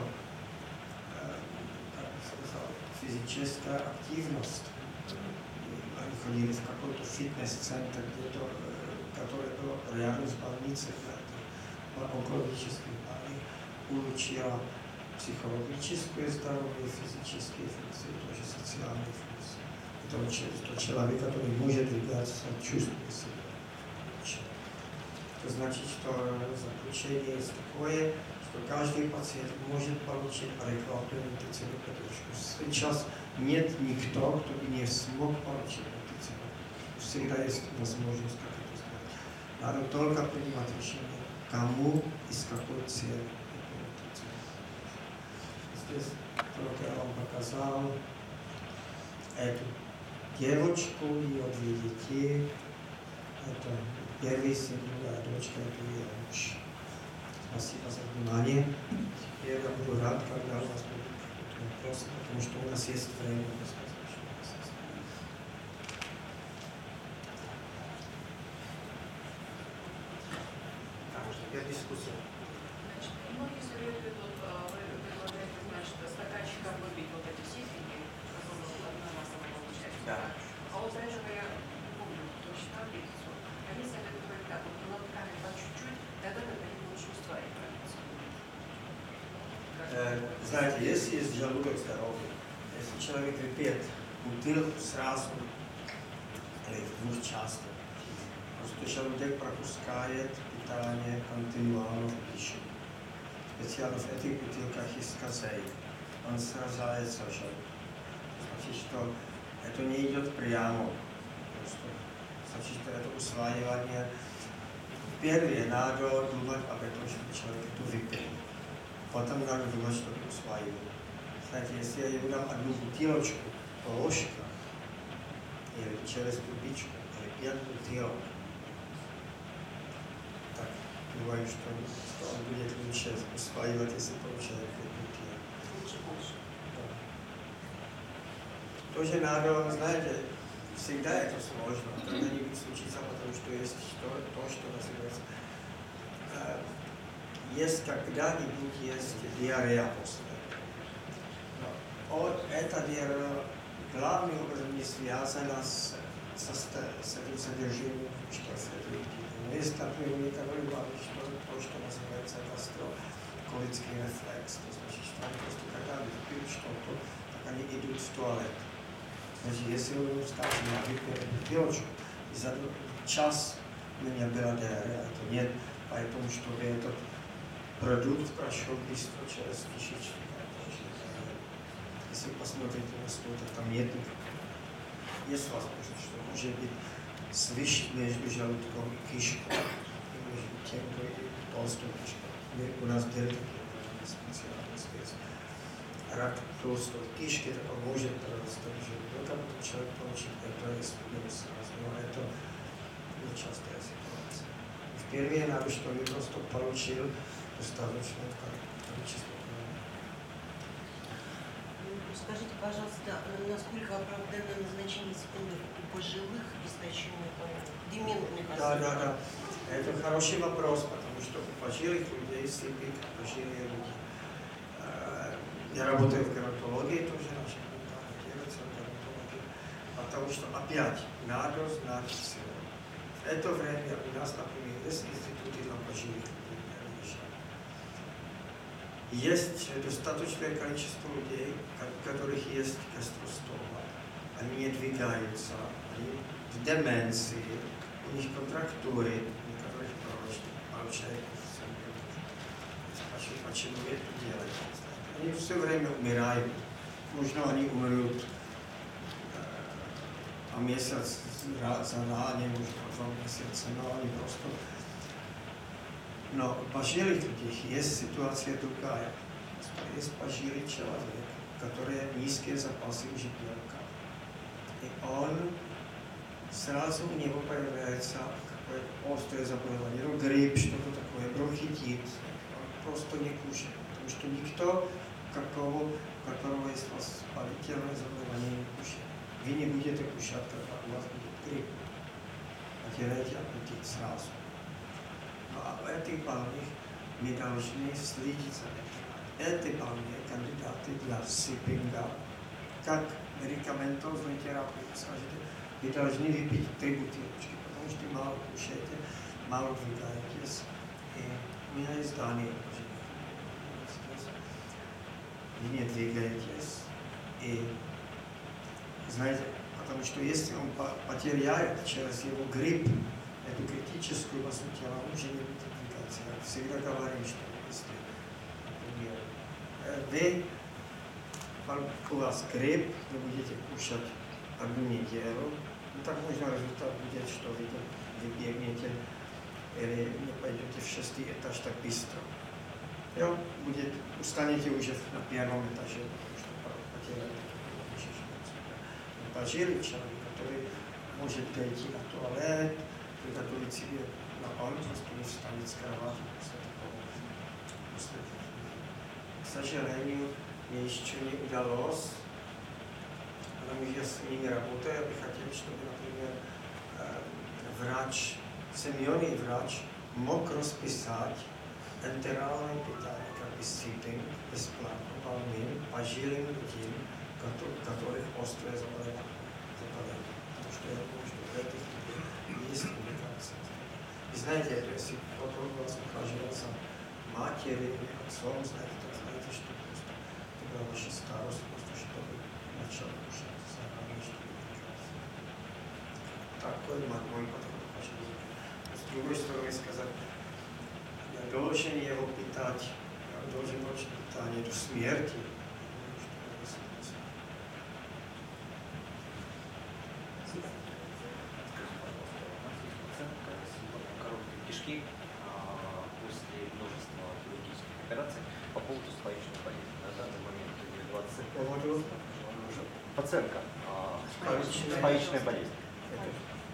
физическая активность. Они ходили в какой-то фитнес-центр, где-то, который был рядом с больницей, онкологической больной, улучшила психологическое здоровье, физические функции, тоже социальные функции. Это человек, который может двигаться, чувствует себя лучше. Это значит, что заключение есть такое, что каждый пациент может получить адекватную нутриционную поддержку. Сейчас нет никто, кто бы не смог получить нутриционную поддержку. Всегда есть возможность, как это сделать. Надо только принимать решение, кому и с какой целью эту нутриционную поддержку. Здесь только я вам показал эту девочку, ее две детей. Это первый сын, другая дочка, это ее муж. Спасибо за внимание. Теперь я буду рад, когда у вас будут вопросы, потому что у нас есть время. Потому что теперь дискуссия. Значит, многие советуют, вот, вы предлагаете, значит, стаканчиком выпить вот эти сифики, которые одна масса получается. Да. А вот раньше я не помню, точно таблицу. Они советовали так, вот глотками по чуть-чуть, тогда это не лучше устраивается. Знаете, если есть желудок здоровый, если человек выпьет бутылку сразу или в двух частях, просто желудок пропускает питание континуально в пищу. Специально в этих бутылках есть казей. Он сражается в желудок. Значит, что это не идет прямо, просто Значит, это усваивание. Первое, надо думать об этом, чтобы человек это выпил. Потом надо думать, что это усваивает. Знаете, если я ему дам одну бутылочку, ложка, или через трубичку, или пять бутылок, так, думаю, что, что он будет лучше усваивать, если получает пять бутылок. Лучше больше. Да. Тоже надо, знаете, всегда это сложно, когда-нибудь случится, потому что есть что, то, что называется, э, есть когда-нибудь есть диарея после. Но эта диарея главным образом не связана с, со, с этим содержанием, что с этим. Но есть, например, некоторые говорят, что то, что называется гастроколитский рефлекс, то значит, что они просто когда выпьют что-то, так они идут в туалет. Значит, если вы скажете, я выпил бутылочку, и за час у меня была диарея, это нет, поэтому, чтобы этот продукт прошел быстро через кишечник. Если посмотрите на что-то, там нет никакого. Есть возможность, что может быть свищ между желудком и кишкой, и между тем, и толстой кишкой. У нас были такие специальные специи. Рак толстой кишки, это поможет прорастать желудок, а потом человек получит это и спилился сразу. Но это нечастая ситуация. Впервые надо, чтобы просто получил достаточное количество. Скажите, пожалуйста, насколько оправдано назначение секундов у пожилых истощенных дементных особ? Да, да, да. Это хороший вопрос, потому что у пожилых людей слепых, пожилые люди. Я работаю в геронтологии, тоже наша делается в геронтологии, потому что опять надо знать все. В это время у нас, например, есть институты для пожилых людей. Есть достаточное количество людей, у которых есть гастростома. Они не двигаются, они в деменции, у них контрактуры, некоторых получают. Почему это делать? Они все время умирают. Можно они умрут а месяц заранее, может, два месяца, но они просто... Но у пожилых людей есть ситуация другая. Есть пожилый человек, у которого низкие запасы железа. И он сразу у него появляется какое-то острое заболевание, ну, грипп, что-то такое, бронхитит. Он просто не кушает, потому что никто, какого, у которого есть воспалительное заболевание, не кушает. Вы не будете кушать, когда у вас будет грипп. Потеряете аппетит сразу. А в этих больных мы должны следить за этим. Эти больные кандидаты для сиппинга, как медикаментозную терапию, скажите, вы должны выпить три бутылочки, потому что мало кушаете, мало двигаетесь. И у меня есть данные, вы не двигаетесь. И знаете, потому что если он потеряет через его грипп, эту критическую массу тела, он уже не будет двигаться. Я всегда говорю, что если, например, вы, у вас грипп, вы будете кушать одну неделю, ну так можно результат будет, что вы, вы бегнете или не пойдете в шестый этаж так быстро. И он будет, устанете уже на первом этаже, потому что потеряли пожилый человек, который может дойти на туалет, приготовить себе напомнить, просто не встанет с кровати после такого. После... К сожалению, мне еще не удалось, потому что я с ними работаю, я бы хотел, чтобы, например, врач, семейный врач мог расписать энтеральное питание, как бы сиппинг, бесплатно больным, пожилым людям, у которых острое заболевание. Потому что я думаю, что в этих есть коммуникация. И знаете, если кто-то у вас ухаживал за матерью или отцом, знаете, то знаете, что просто тогда ваша старость, просто чтобы начал кушать заранее, чтобы двигаться. Такой мой подход к жизни. С другой стороны сказать, я должен его питать, я должен очень питание до смерти. кишки а, после множества хирургических операций по поводу спаечной болезни. На данный момент у нее двадцать... По поводу Пациентка. а, Спаечная. Спаечная болезнь. это,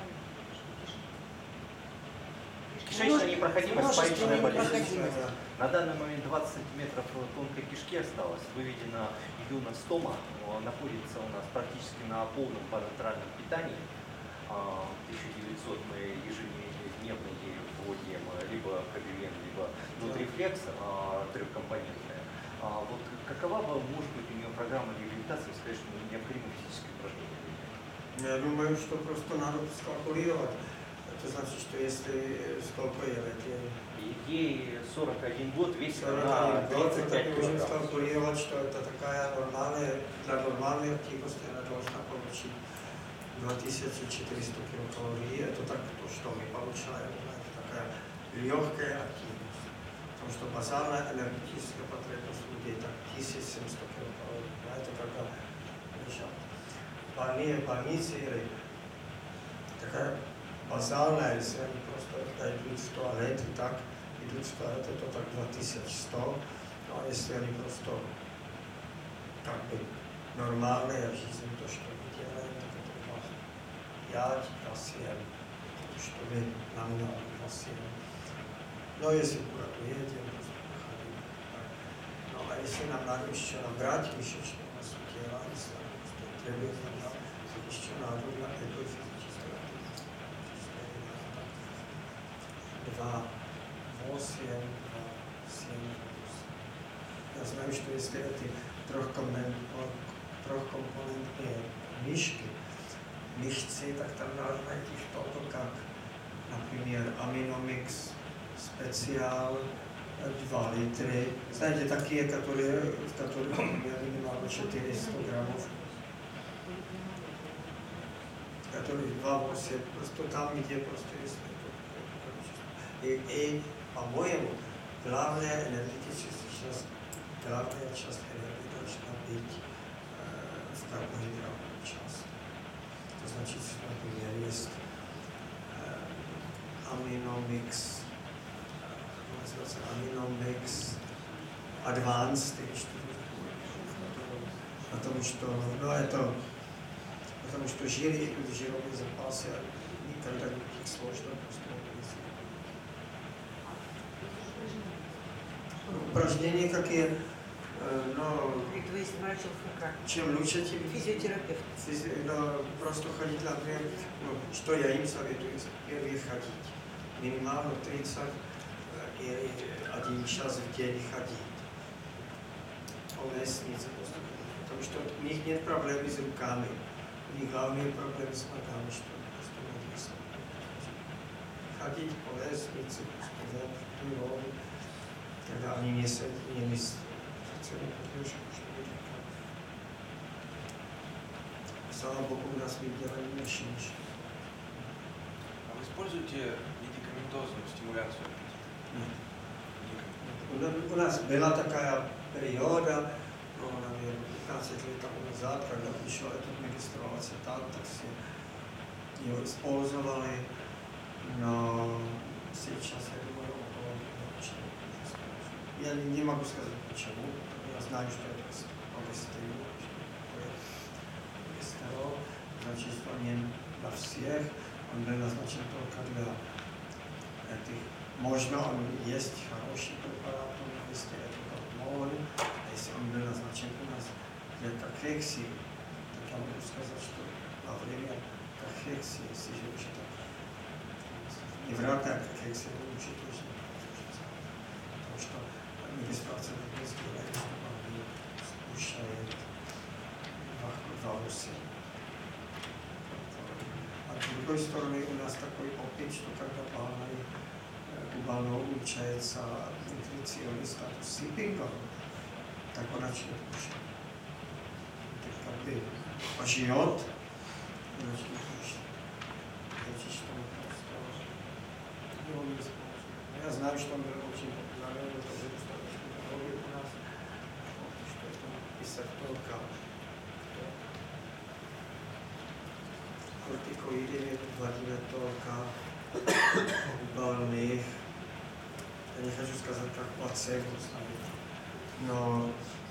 Кишечная непроходимость, спаечная болезнь. непроходимость. да. На данный момент двадцать сантиметров тонкой кишки осталось. Выведена юностома, э, находится у нас практически на полном парентеральном питании. А, тысяча девятьсот мы ежедневно ей вводим либо кабивен, либо нутрифлекс а, трехкомпонентная. А вот какова бы может быть у нее программа реабилитации, сказать, что необходимо физическое упражнение? Я думаю, что просто надо скалькулировать. Это значит, что если сколько ей лет, ей Ей сорок один год, весит сорок на один год, тридцать это пять мы можем килограмм. скалькулировать, что это такая нормальная, для нормальной активности она должна получить две тысячи четыреста килокалорий. Это так, то, что мы получаем. Это такая легкая активность. Потому что базальная энергетическая потребность людей так тысяча семьсот килокалорий. Это когда лежат. Больные в больнице или такая базальная, если они просто идут в туалет и так, идут в туалет, это так две тысячи сто. Ну, а если они просто как бы нормальная жизнь, то, что мы делаем, так это пять, семь, чтобы нам надо семь. Но если куда-то едем, просто проходим. Ну, а если нам надо еще набрать мышечную массу тела, если нам просто требует набрать, то еще надо на эту физическую активность. Два, восемь, два, семь, восемь. Я знаю, что если эти трехкомпонентные мышки, мышцы, так там надо найти что-то как, например, аминомикс, специал, два литра. Знаете, такие, которые, в которых, например, минимально четыреста граммов, которые два восемь, просто там, где просто есть это количество. И, и по-моему, главная энергетическая часть, главная часть энергии должна быть э, в карбогидратной части. To znaczy, например, есть э, Aminomix, э, называется Aminomix Advanced, потому что, ну, это, потому что жиры идут в жировые запасы, никогда их сложно просто организовать. Упражнения какие, э, но И то есть врач ЛФК. чем лучше, тем Физиотерапевт. Физи- но просто ходить, например, ну, что я им советую, первый ходить. Минимально тридцать э, или один час в день ходить. По лестнице просто ходить. Потому что у них нет проблем с руками. У них главные проблемы с ногами, что просто надо ходить по лестнице, просто в природу, когда они не соединены с целой поддержкой, что будет. Слава Богу, у нас выделали меньше. А вы используете медикаментозную стимуляцию аппетита? Нет. У нас была такая периода, ну, наверное, пятнадцать лет тому назад, когда пришел этот регистрировался так, так все ее использовали, но сейчас я думаю, около почему. Я не, не могу сказать почему, я знаю, что это прогестерон, что такое прогестерон, значит, что не для всех, он был назначен только для этих. Можно, он есть хороший препарат, он есть это гормон, а если он был назначен у нас для кахексии, так я могу сказать, что во время кахексии, если же уже так, невратная кахексия, лучше тоже не поддерживается. Потому что регистрация не сделает, что он спущает во восемь. А с другой стороны, у нас такой опыт, что когда больной у больного улучшается нутриционный статус сиппинга, так он начнет кушать. Так как бы поживет, и начнет кушать. Значит, что мы просто его не используем. Я знаю, что он был очень популярен, это уже достаточно дорогой у нас, что это писать только кортикоиды, владимир только у больных я не хочу сказать как плацебо ставить, но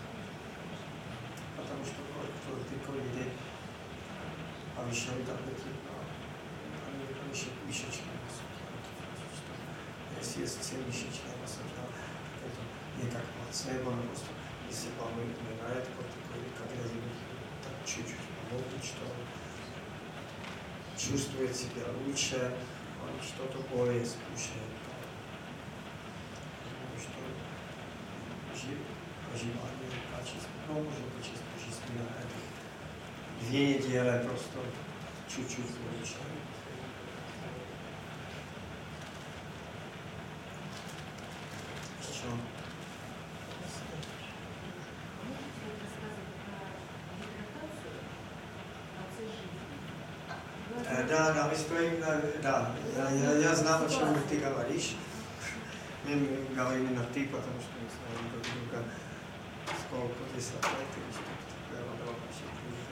потому что кортикоиды повышают аппетит, они повышают мышечную массу тела. Если есть цель мышечная масса тела, это не как плацебо, но просто если вам умирает кортикоиды, когда так чуть-чуть помогут, что чувствует себя лучше, он что-то более слушает. Потому что проживание качества, ну, может быть, чисто жизни на этих две недели просто чуть-чуть лучше. Еще. Да, да, мы стоим на... Да, я, я, я знаю, о чем ты говоришь. Мы говорим на ты, потому что мы знаем друг друга сколько, десять лет или что-то такое, вообще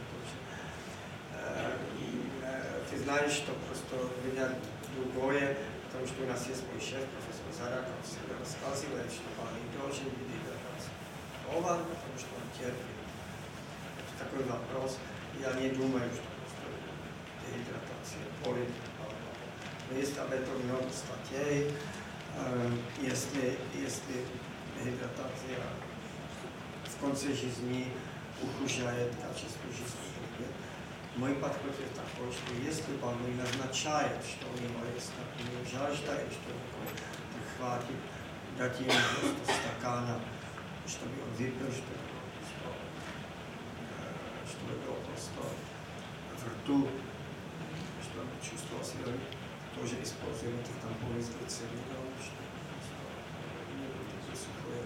точно. Ты знаешь, что просто у меня другое, потому что у нас есть мой шеф, профессор Зараков, всегда рассказывает, что он не должен видеть ован, потому что он терпит. Это такой вопрос. Я не думаю, что дehydratация болит. Но есть об этом много статей. Если, если дehydratация в конце жизни ухудшает качество жизни. Мой подход такой, что если больной назначает, что у него есть например, жажда, и что такое, то хватит дать ему просто стакана, чтобы он выпил, чтобы, чтобы был просто в рту, чтобы чувствовал себя, тоже используем этих тампонов с глицерином, чтобы не было такое сухое.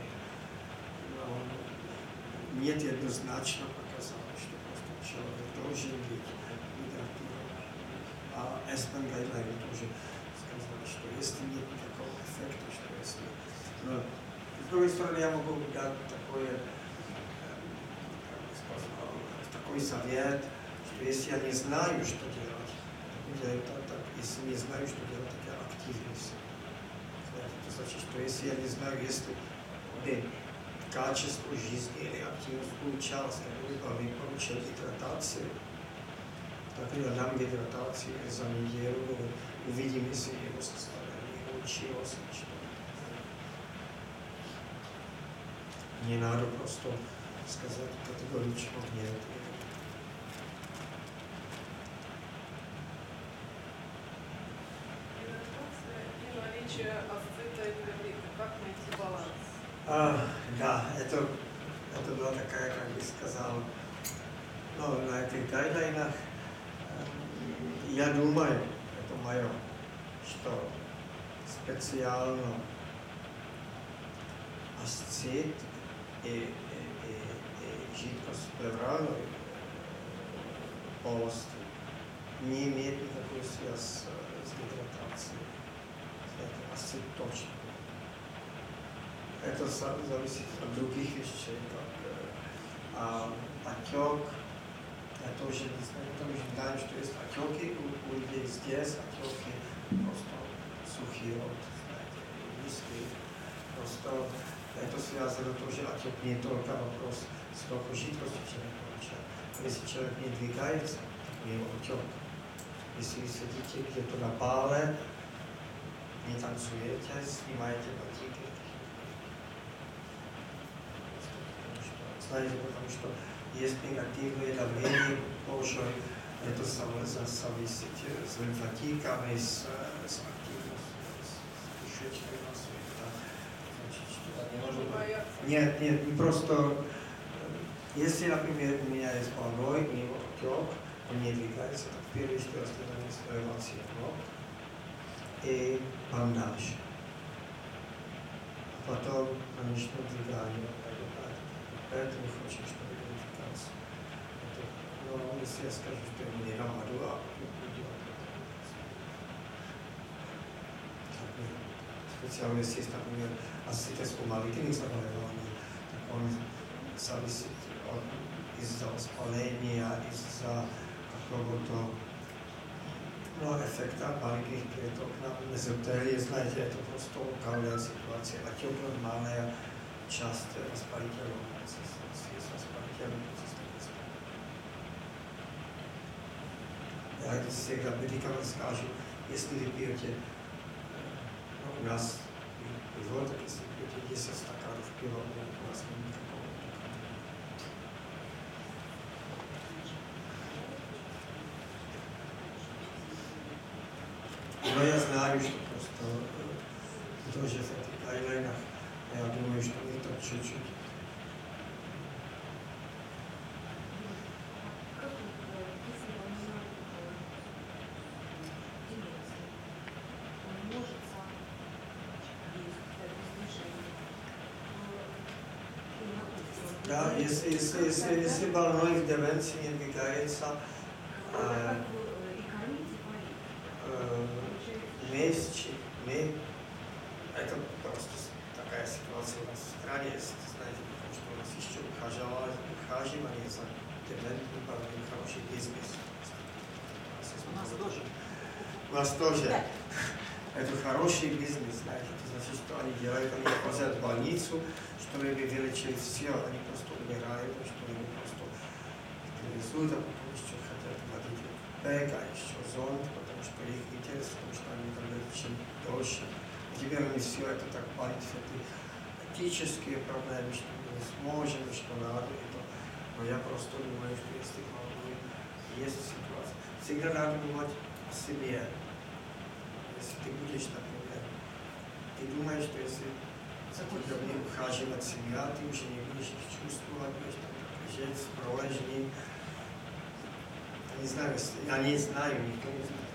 Нет еднозначно показано, что просто человек должен быть гидратирован. А Эспен Гайдлайн тоже сказал, что если нет никакого эффекта, что если... Но, с другой стороны, я могу дать такое, как бы сказал, такой совет, что если я не знаю, что делать, я так, так, если не знаю, что делать, так я активность. Это значит, что если я не знаю, если качество жизни или активность улучшалась, когда мы получили гидратацию, так я дам гидратацию за неделю, увидим, если его состояние улучшилось. Не надо просто сказать категорично нет. Гидратация и наличие ацетата и гравита. Как найти баланс? А, да, это, это была такая, как бы сказал, ну, на этих гайдлайнах, э, я думаю, это мое, что специально асцет и, и, и, и жидкость плевральной полости не имеет никакой связи с, с гидратацией. Это асцет точно. Это зависит от других вещей, как а, отек. Я тоже не знаю, потому что знаю, что есть отеки у, у людей здесь, отеки просто сухие, вот, знаете, низкие. Просто это связано тоже, отек не только вопрос, сколько жидкости человек получает. Если человек не двигается, у него отек. Если вы сидите где-то на бале, не танцуете, снимаете ботинки, знаете, потому что есть негативное давление кожи, это зависит с лимфатиками, с, с активностью, с кишечной массой. Значит, что не может быть. Нет, нет, не просто, если, например, у меня есть больной, у него отек, он не двигается, так первое, что остановится, эвакуация ног и бандаж. А потом, конечно, двигание. Поэтому хочу, чтобы верификация. Но если я скажу, что я не работаю, а специально, если есть, например, ацетилсполималитидных заболеваний, так он зависит от, из-за воспаления, из-за какого-то ну, эффекта tak balík květok na mezoteli, знаете, это просто локальная ситуация, а тем нормальная часть воспалительного процесса, есть воспалительный процесс. Já всегда медикам скажу, если вы пьете, ну, у нас пиво, так если пьете десять стаканов пива, у вас нет никакого. Но я знаю, что просто тоже в этих гайдлайнах, я думаю, что это чуть-чуть. Да, если, если, если, если больной в деменции не двигается, э, э, месяц, мы, это просто такая ситуация у нас в стране есть, знаете, потому что у нас еще ухаживание, ухаживание за дементным больным хороший бизнес. У нас тоже. У нас тоже. Это хороший бизнес, знаете, это значит, что они делают, они ходят в больницу, чтобы вылечить все, они просто умирают, что они просто привезут, а потом еще хотят платить бэк, а еще зонд, потому что их интерес, потому что они там чем дольше. И теперь они все это так палят, эти этические проблемы, что мы не сможем, что надо, это. Но я просто думаю, что если есть ситуация, всегда надо думать о себе. Если ты будешь, например, ты думаешь, что если за тебя будет ухаживать семья, ты уже не будешь их чувствовать, будешь там жить с пролежней. Я не знаю, я не знаю, никто не знает.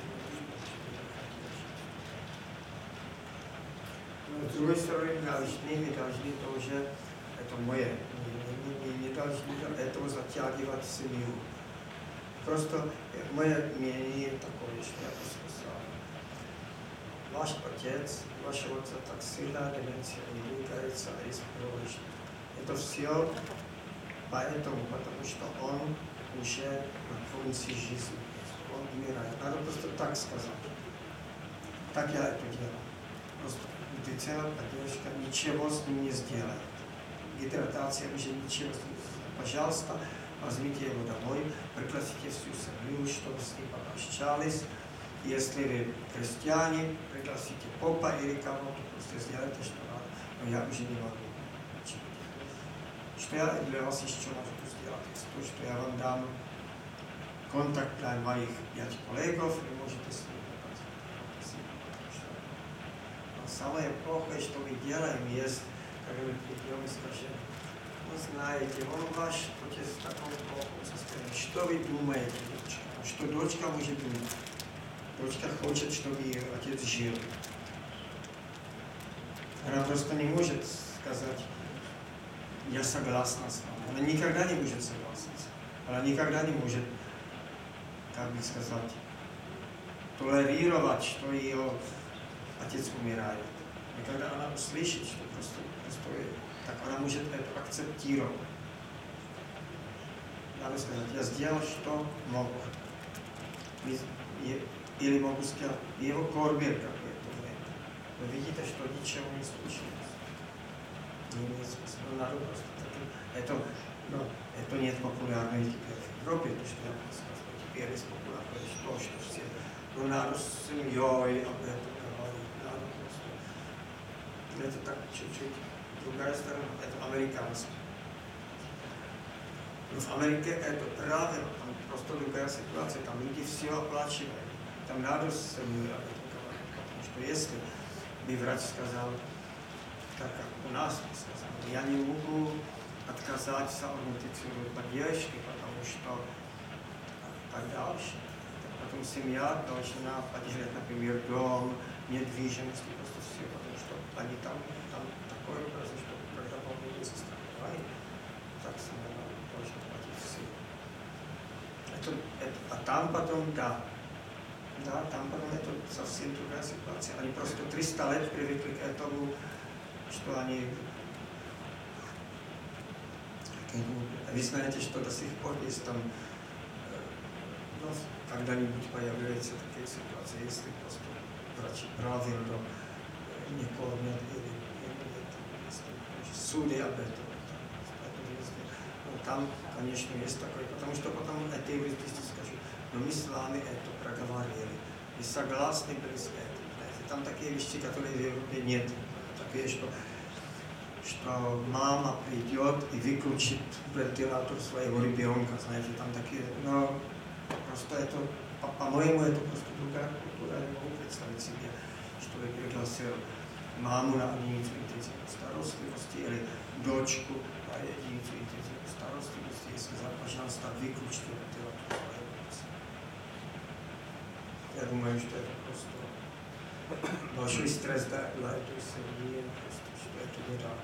Но с другой стороны, должны, мы должны тоже, это мое, не, не, не должны этого затягивать семью. Просто мое мнение такое, что я бы сказал. Ваш отец, ваша отца так сильно деменция не двигается, а риск пролежит. Это все поэтому, потому что он уже на конце жизни, он умирает. Надо просто так сказать. Так я это делаю. Просто дитя, поддержка ничего с ним не сделает. Гидратация уже ничего с ним не сделает. Пожалуйста, возьмите его домой, пригласите всю семью, чтобы с ним пообщались. Если вы христиане, пригласите попа или кого-то, просто сделайте, что надо. Но я уже не могу. Что я для вас еще могу сделать? То, что я вам дам контакт для моих пять коллегов, вы можете с ними поговорить. Но самое плохое, что мы делаем, есть, когда мы придем и скажем, вы знаете, он ваш отец в таком плохом состоянии. Что вы думаете, дочка? Что дочка может думать? Дочка хочет, чтобы ее отец жил. Она просто не может сказать, я согласна с вами. Она никогда не будет согласна. Она никогда не может, как бы сказать, толерировать, что ее отец умирает. И когда она услышит, что просто, просто так она может это акцептировать. Надо сказать, я сделал, что мог. Или могу сказать, его кормят какое-то время. Вы видите, что ничего не случилось. Не имеет смысла. Надо просто так. Это, ну, это нет популярно теперь в Европе, то, что я могу сказать. Теперь есть популярно, что, что все. Но надо с семьей об этом говорить. Надо просто. Это так чуть-чуть. Другая сторона, это американский. Но в Америке это правильно, там просто другая ситуация, там люди все оплачивают. Там надо с семьей об этом говорить, потому что если бы врач сказал, так как у нас сказал, я не могу отказаться от нутриционной поддержки, потому что так дальше. Потом семья должна поддержать, например, дом, недвижимость, просто все, потому что они там, там такое произошло, когда полностью страховали, так семья должна платить все. Это, это, а там потом, да, да, там потом это совсем другая ситуация. Они просто триста лет привыкли к этому, что они... Вы знаете, что до сих пор есть там no, когда-нибудь появляются такие ситуации, если просто врачи правильно не кормят или, или если судят об этом. Ну, там, конечно, есть такое, потому что потом эти юристы скажут, но мы с вами это проговорили, и согласны были с этим. Там такие вещи, которые в Европе нет. Такие, что, что мама придет и выключит вентилятор своего ребенка, знаете, там такие, но просто это, по-моему, это просто другая культура, я не могу представить себе, что я пригласил маму на единицу интенсивной старостливости или дочку на единицу интенсивной старостливости и сказал, пожалуйста, выключите вентилятор своего лица. Я думаю, что это просто большой стресс для этой семьи, что это не так.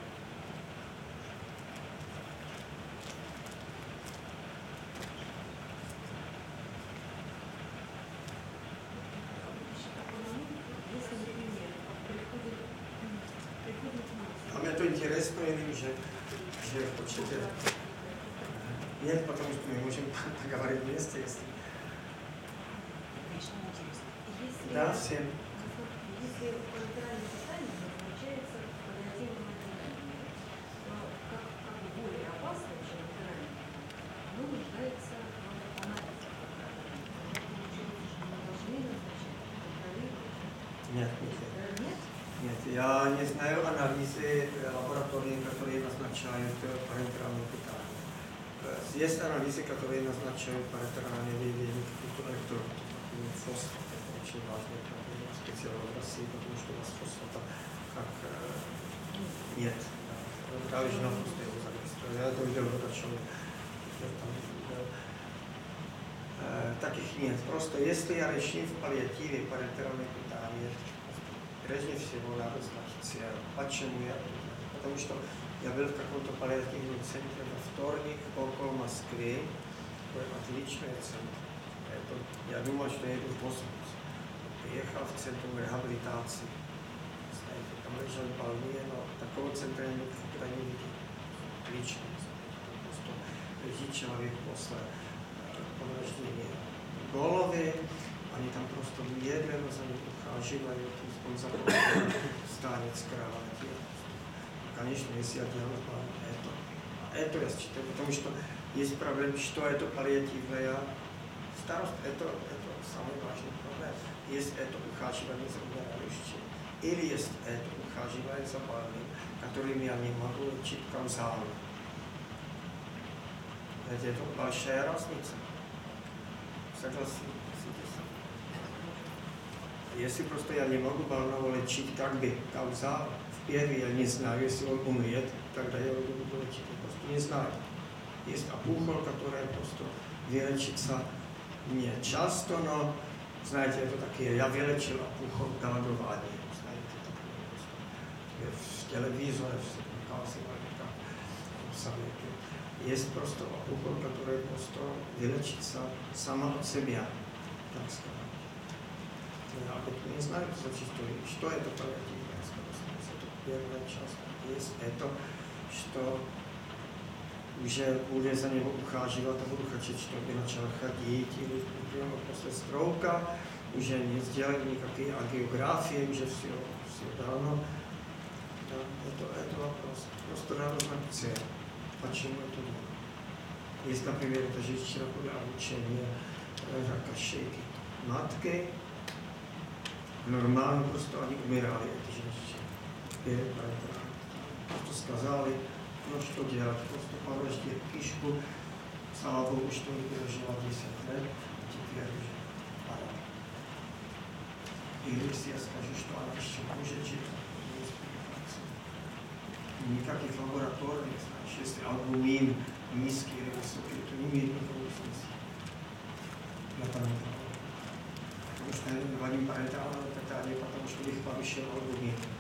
А мне то интересно, я вижу, что хочете. Нет, потому что мы можем поговорить вместе, если... Конечно, интересно. Если, Да, всем. Если паратеральное питание назначается паллиативным отделением, то как, как бы более опасно, чем латеральное, оно нуждается в анализе. Получается, что мы должны назначать, контролировать. Нет, нет. Нет? Нет, я не знаю анализы лаборатории, которые назначают парентеральное питание. Есть анализы, которые назначают парентеральное выявление культурных продуктов, например, фосфат. Это очень важная проблема, специально в России, потому что у нас фосфата как нет. Должна просто его зарегистрировать. Я это видел врачом. Таких нет. Просто если я решил в паллиативе парентеральное питание, прежде всего надо знать, почему я это делаю. Потому что я был в каком-то паллиативном центре на вторник около Москвы. Это отличный центр. Это, я думал, что я иду в космос. Приехал в центр реабилитации. Знаете, там лежал в больнице, но такого центра я никогда не видел. Отлично. Просто лежит человек после повреждения головы. Они там просто медленно за ним ухаживают, он заходит, встанет с кровати. Конечно, если я делаю это, это я считаю, потому что есть проблема, что это паллиативная старость, это, это самый важный проблем. Есть это ухаживание за умирающим, или есть это ухаживание за больным, которым я не могу лечить каузально. Это большая разница. Согласен. Если просто я не могу больного лечить как бы каузально, в первый я не знаю, если он умрет, тогда я его буду лечить, я просто не знаю. Есть опухоль, которая просто вылечится не часто, но, знаете, это такие, я вылечил опухоль голодования, знаете, такое в телевизоре, в показывали, как советую. Есть просто опухоль, которая просто вылечится сама от себя, так сказать. Я об этом не знаю, зачастую, что это паллиативная старость. Это первая часть. Есть это, что уже bude за него ухаживать, а буду хотеть, чтобы начал ходить, или прямо после строка, уже не сделать никакие агиографии, уже все, все дано. Да, это, это вопрос. Просто надо знать цель. Почему это нет? Есть, например, это женщина была обучение рака шейки матки. Normálně prostě oni umírali, ty ženщины. Перед парентером. Просто сказали, ну что делать, просто повреждет кишку. Слава Богу, что не пережила десять лет, теперь уже пора. Или если я скажу, что она еще хуже, чем никаких лабораторий, знаешь, если албумин низкий или высокий, то не имеет никакого смысла. Я там не потому что я говорим парентеральное питание, потому что их повышен албумин.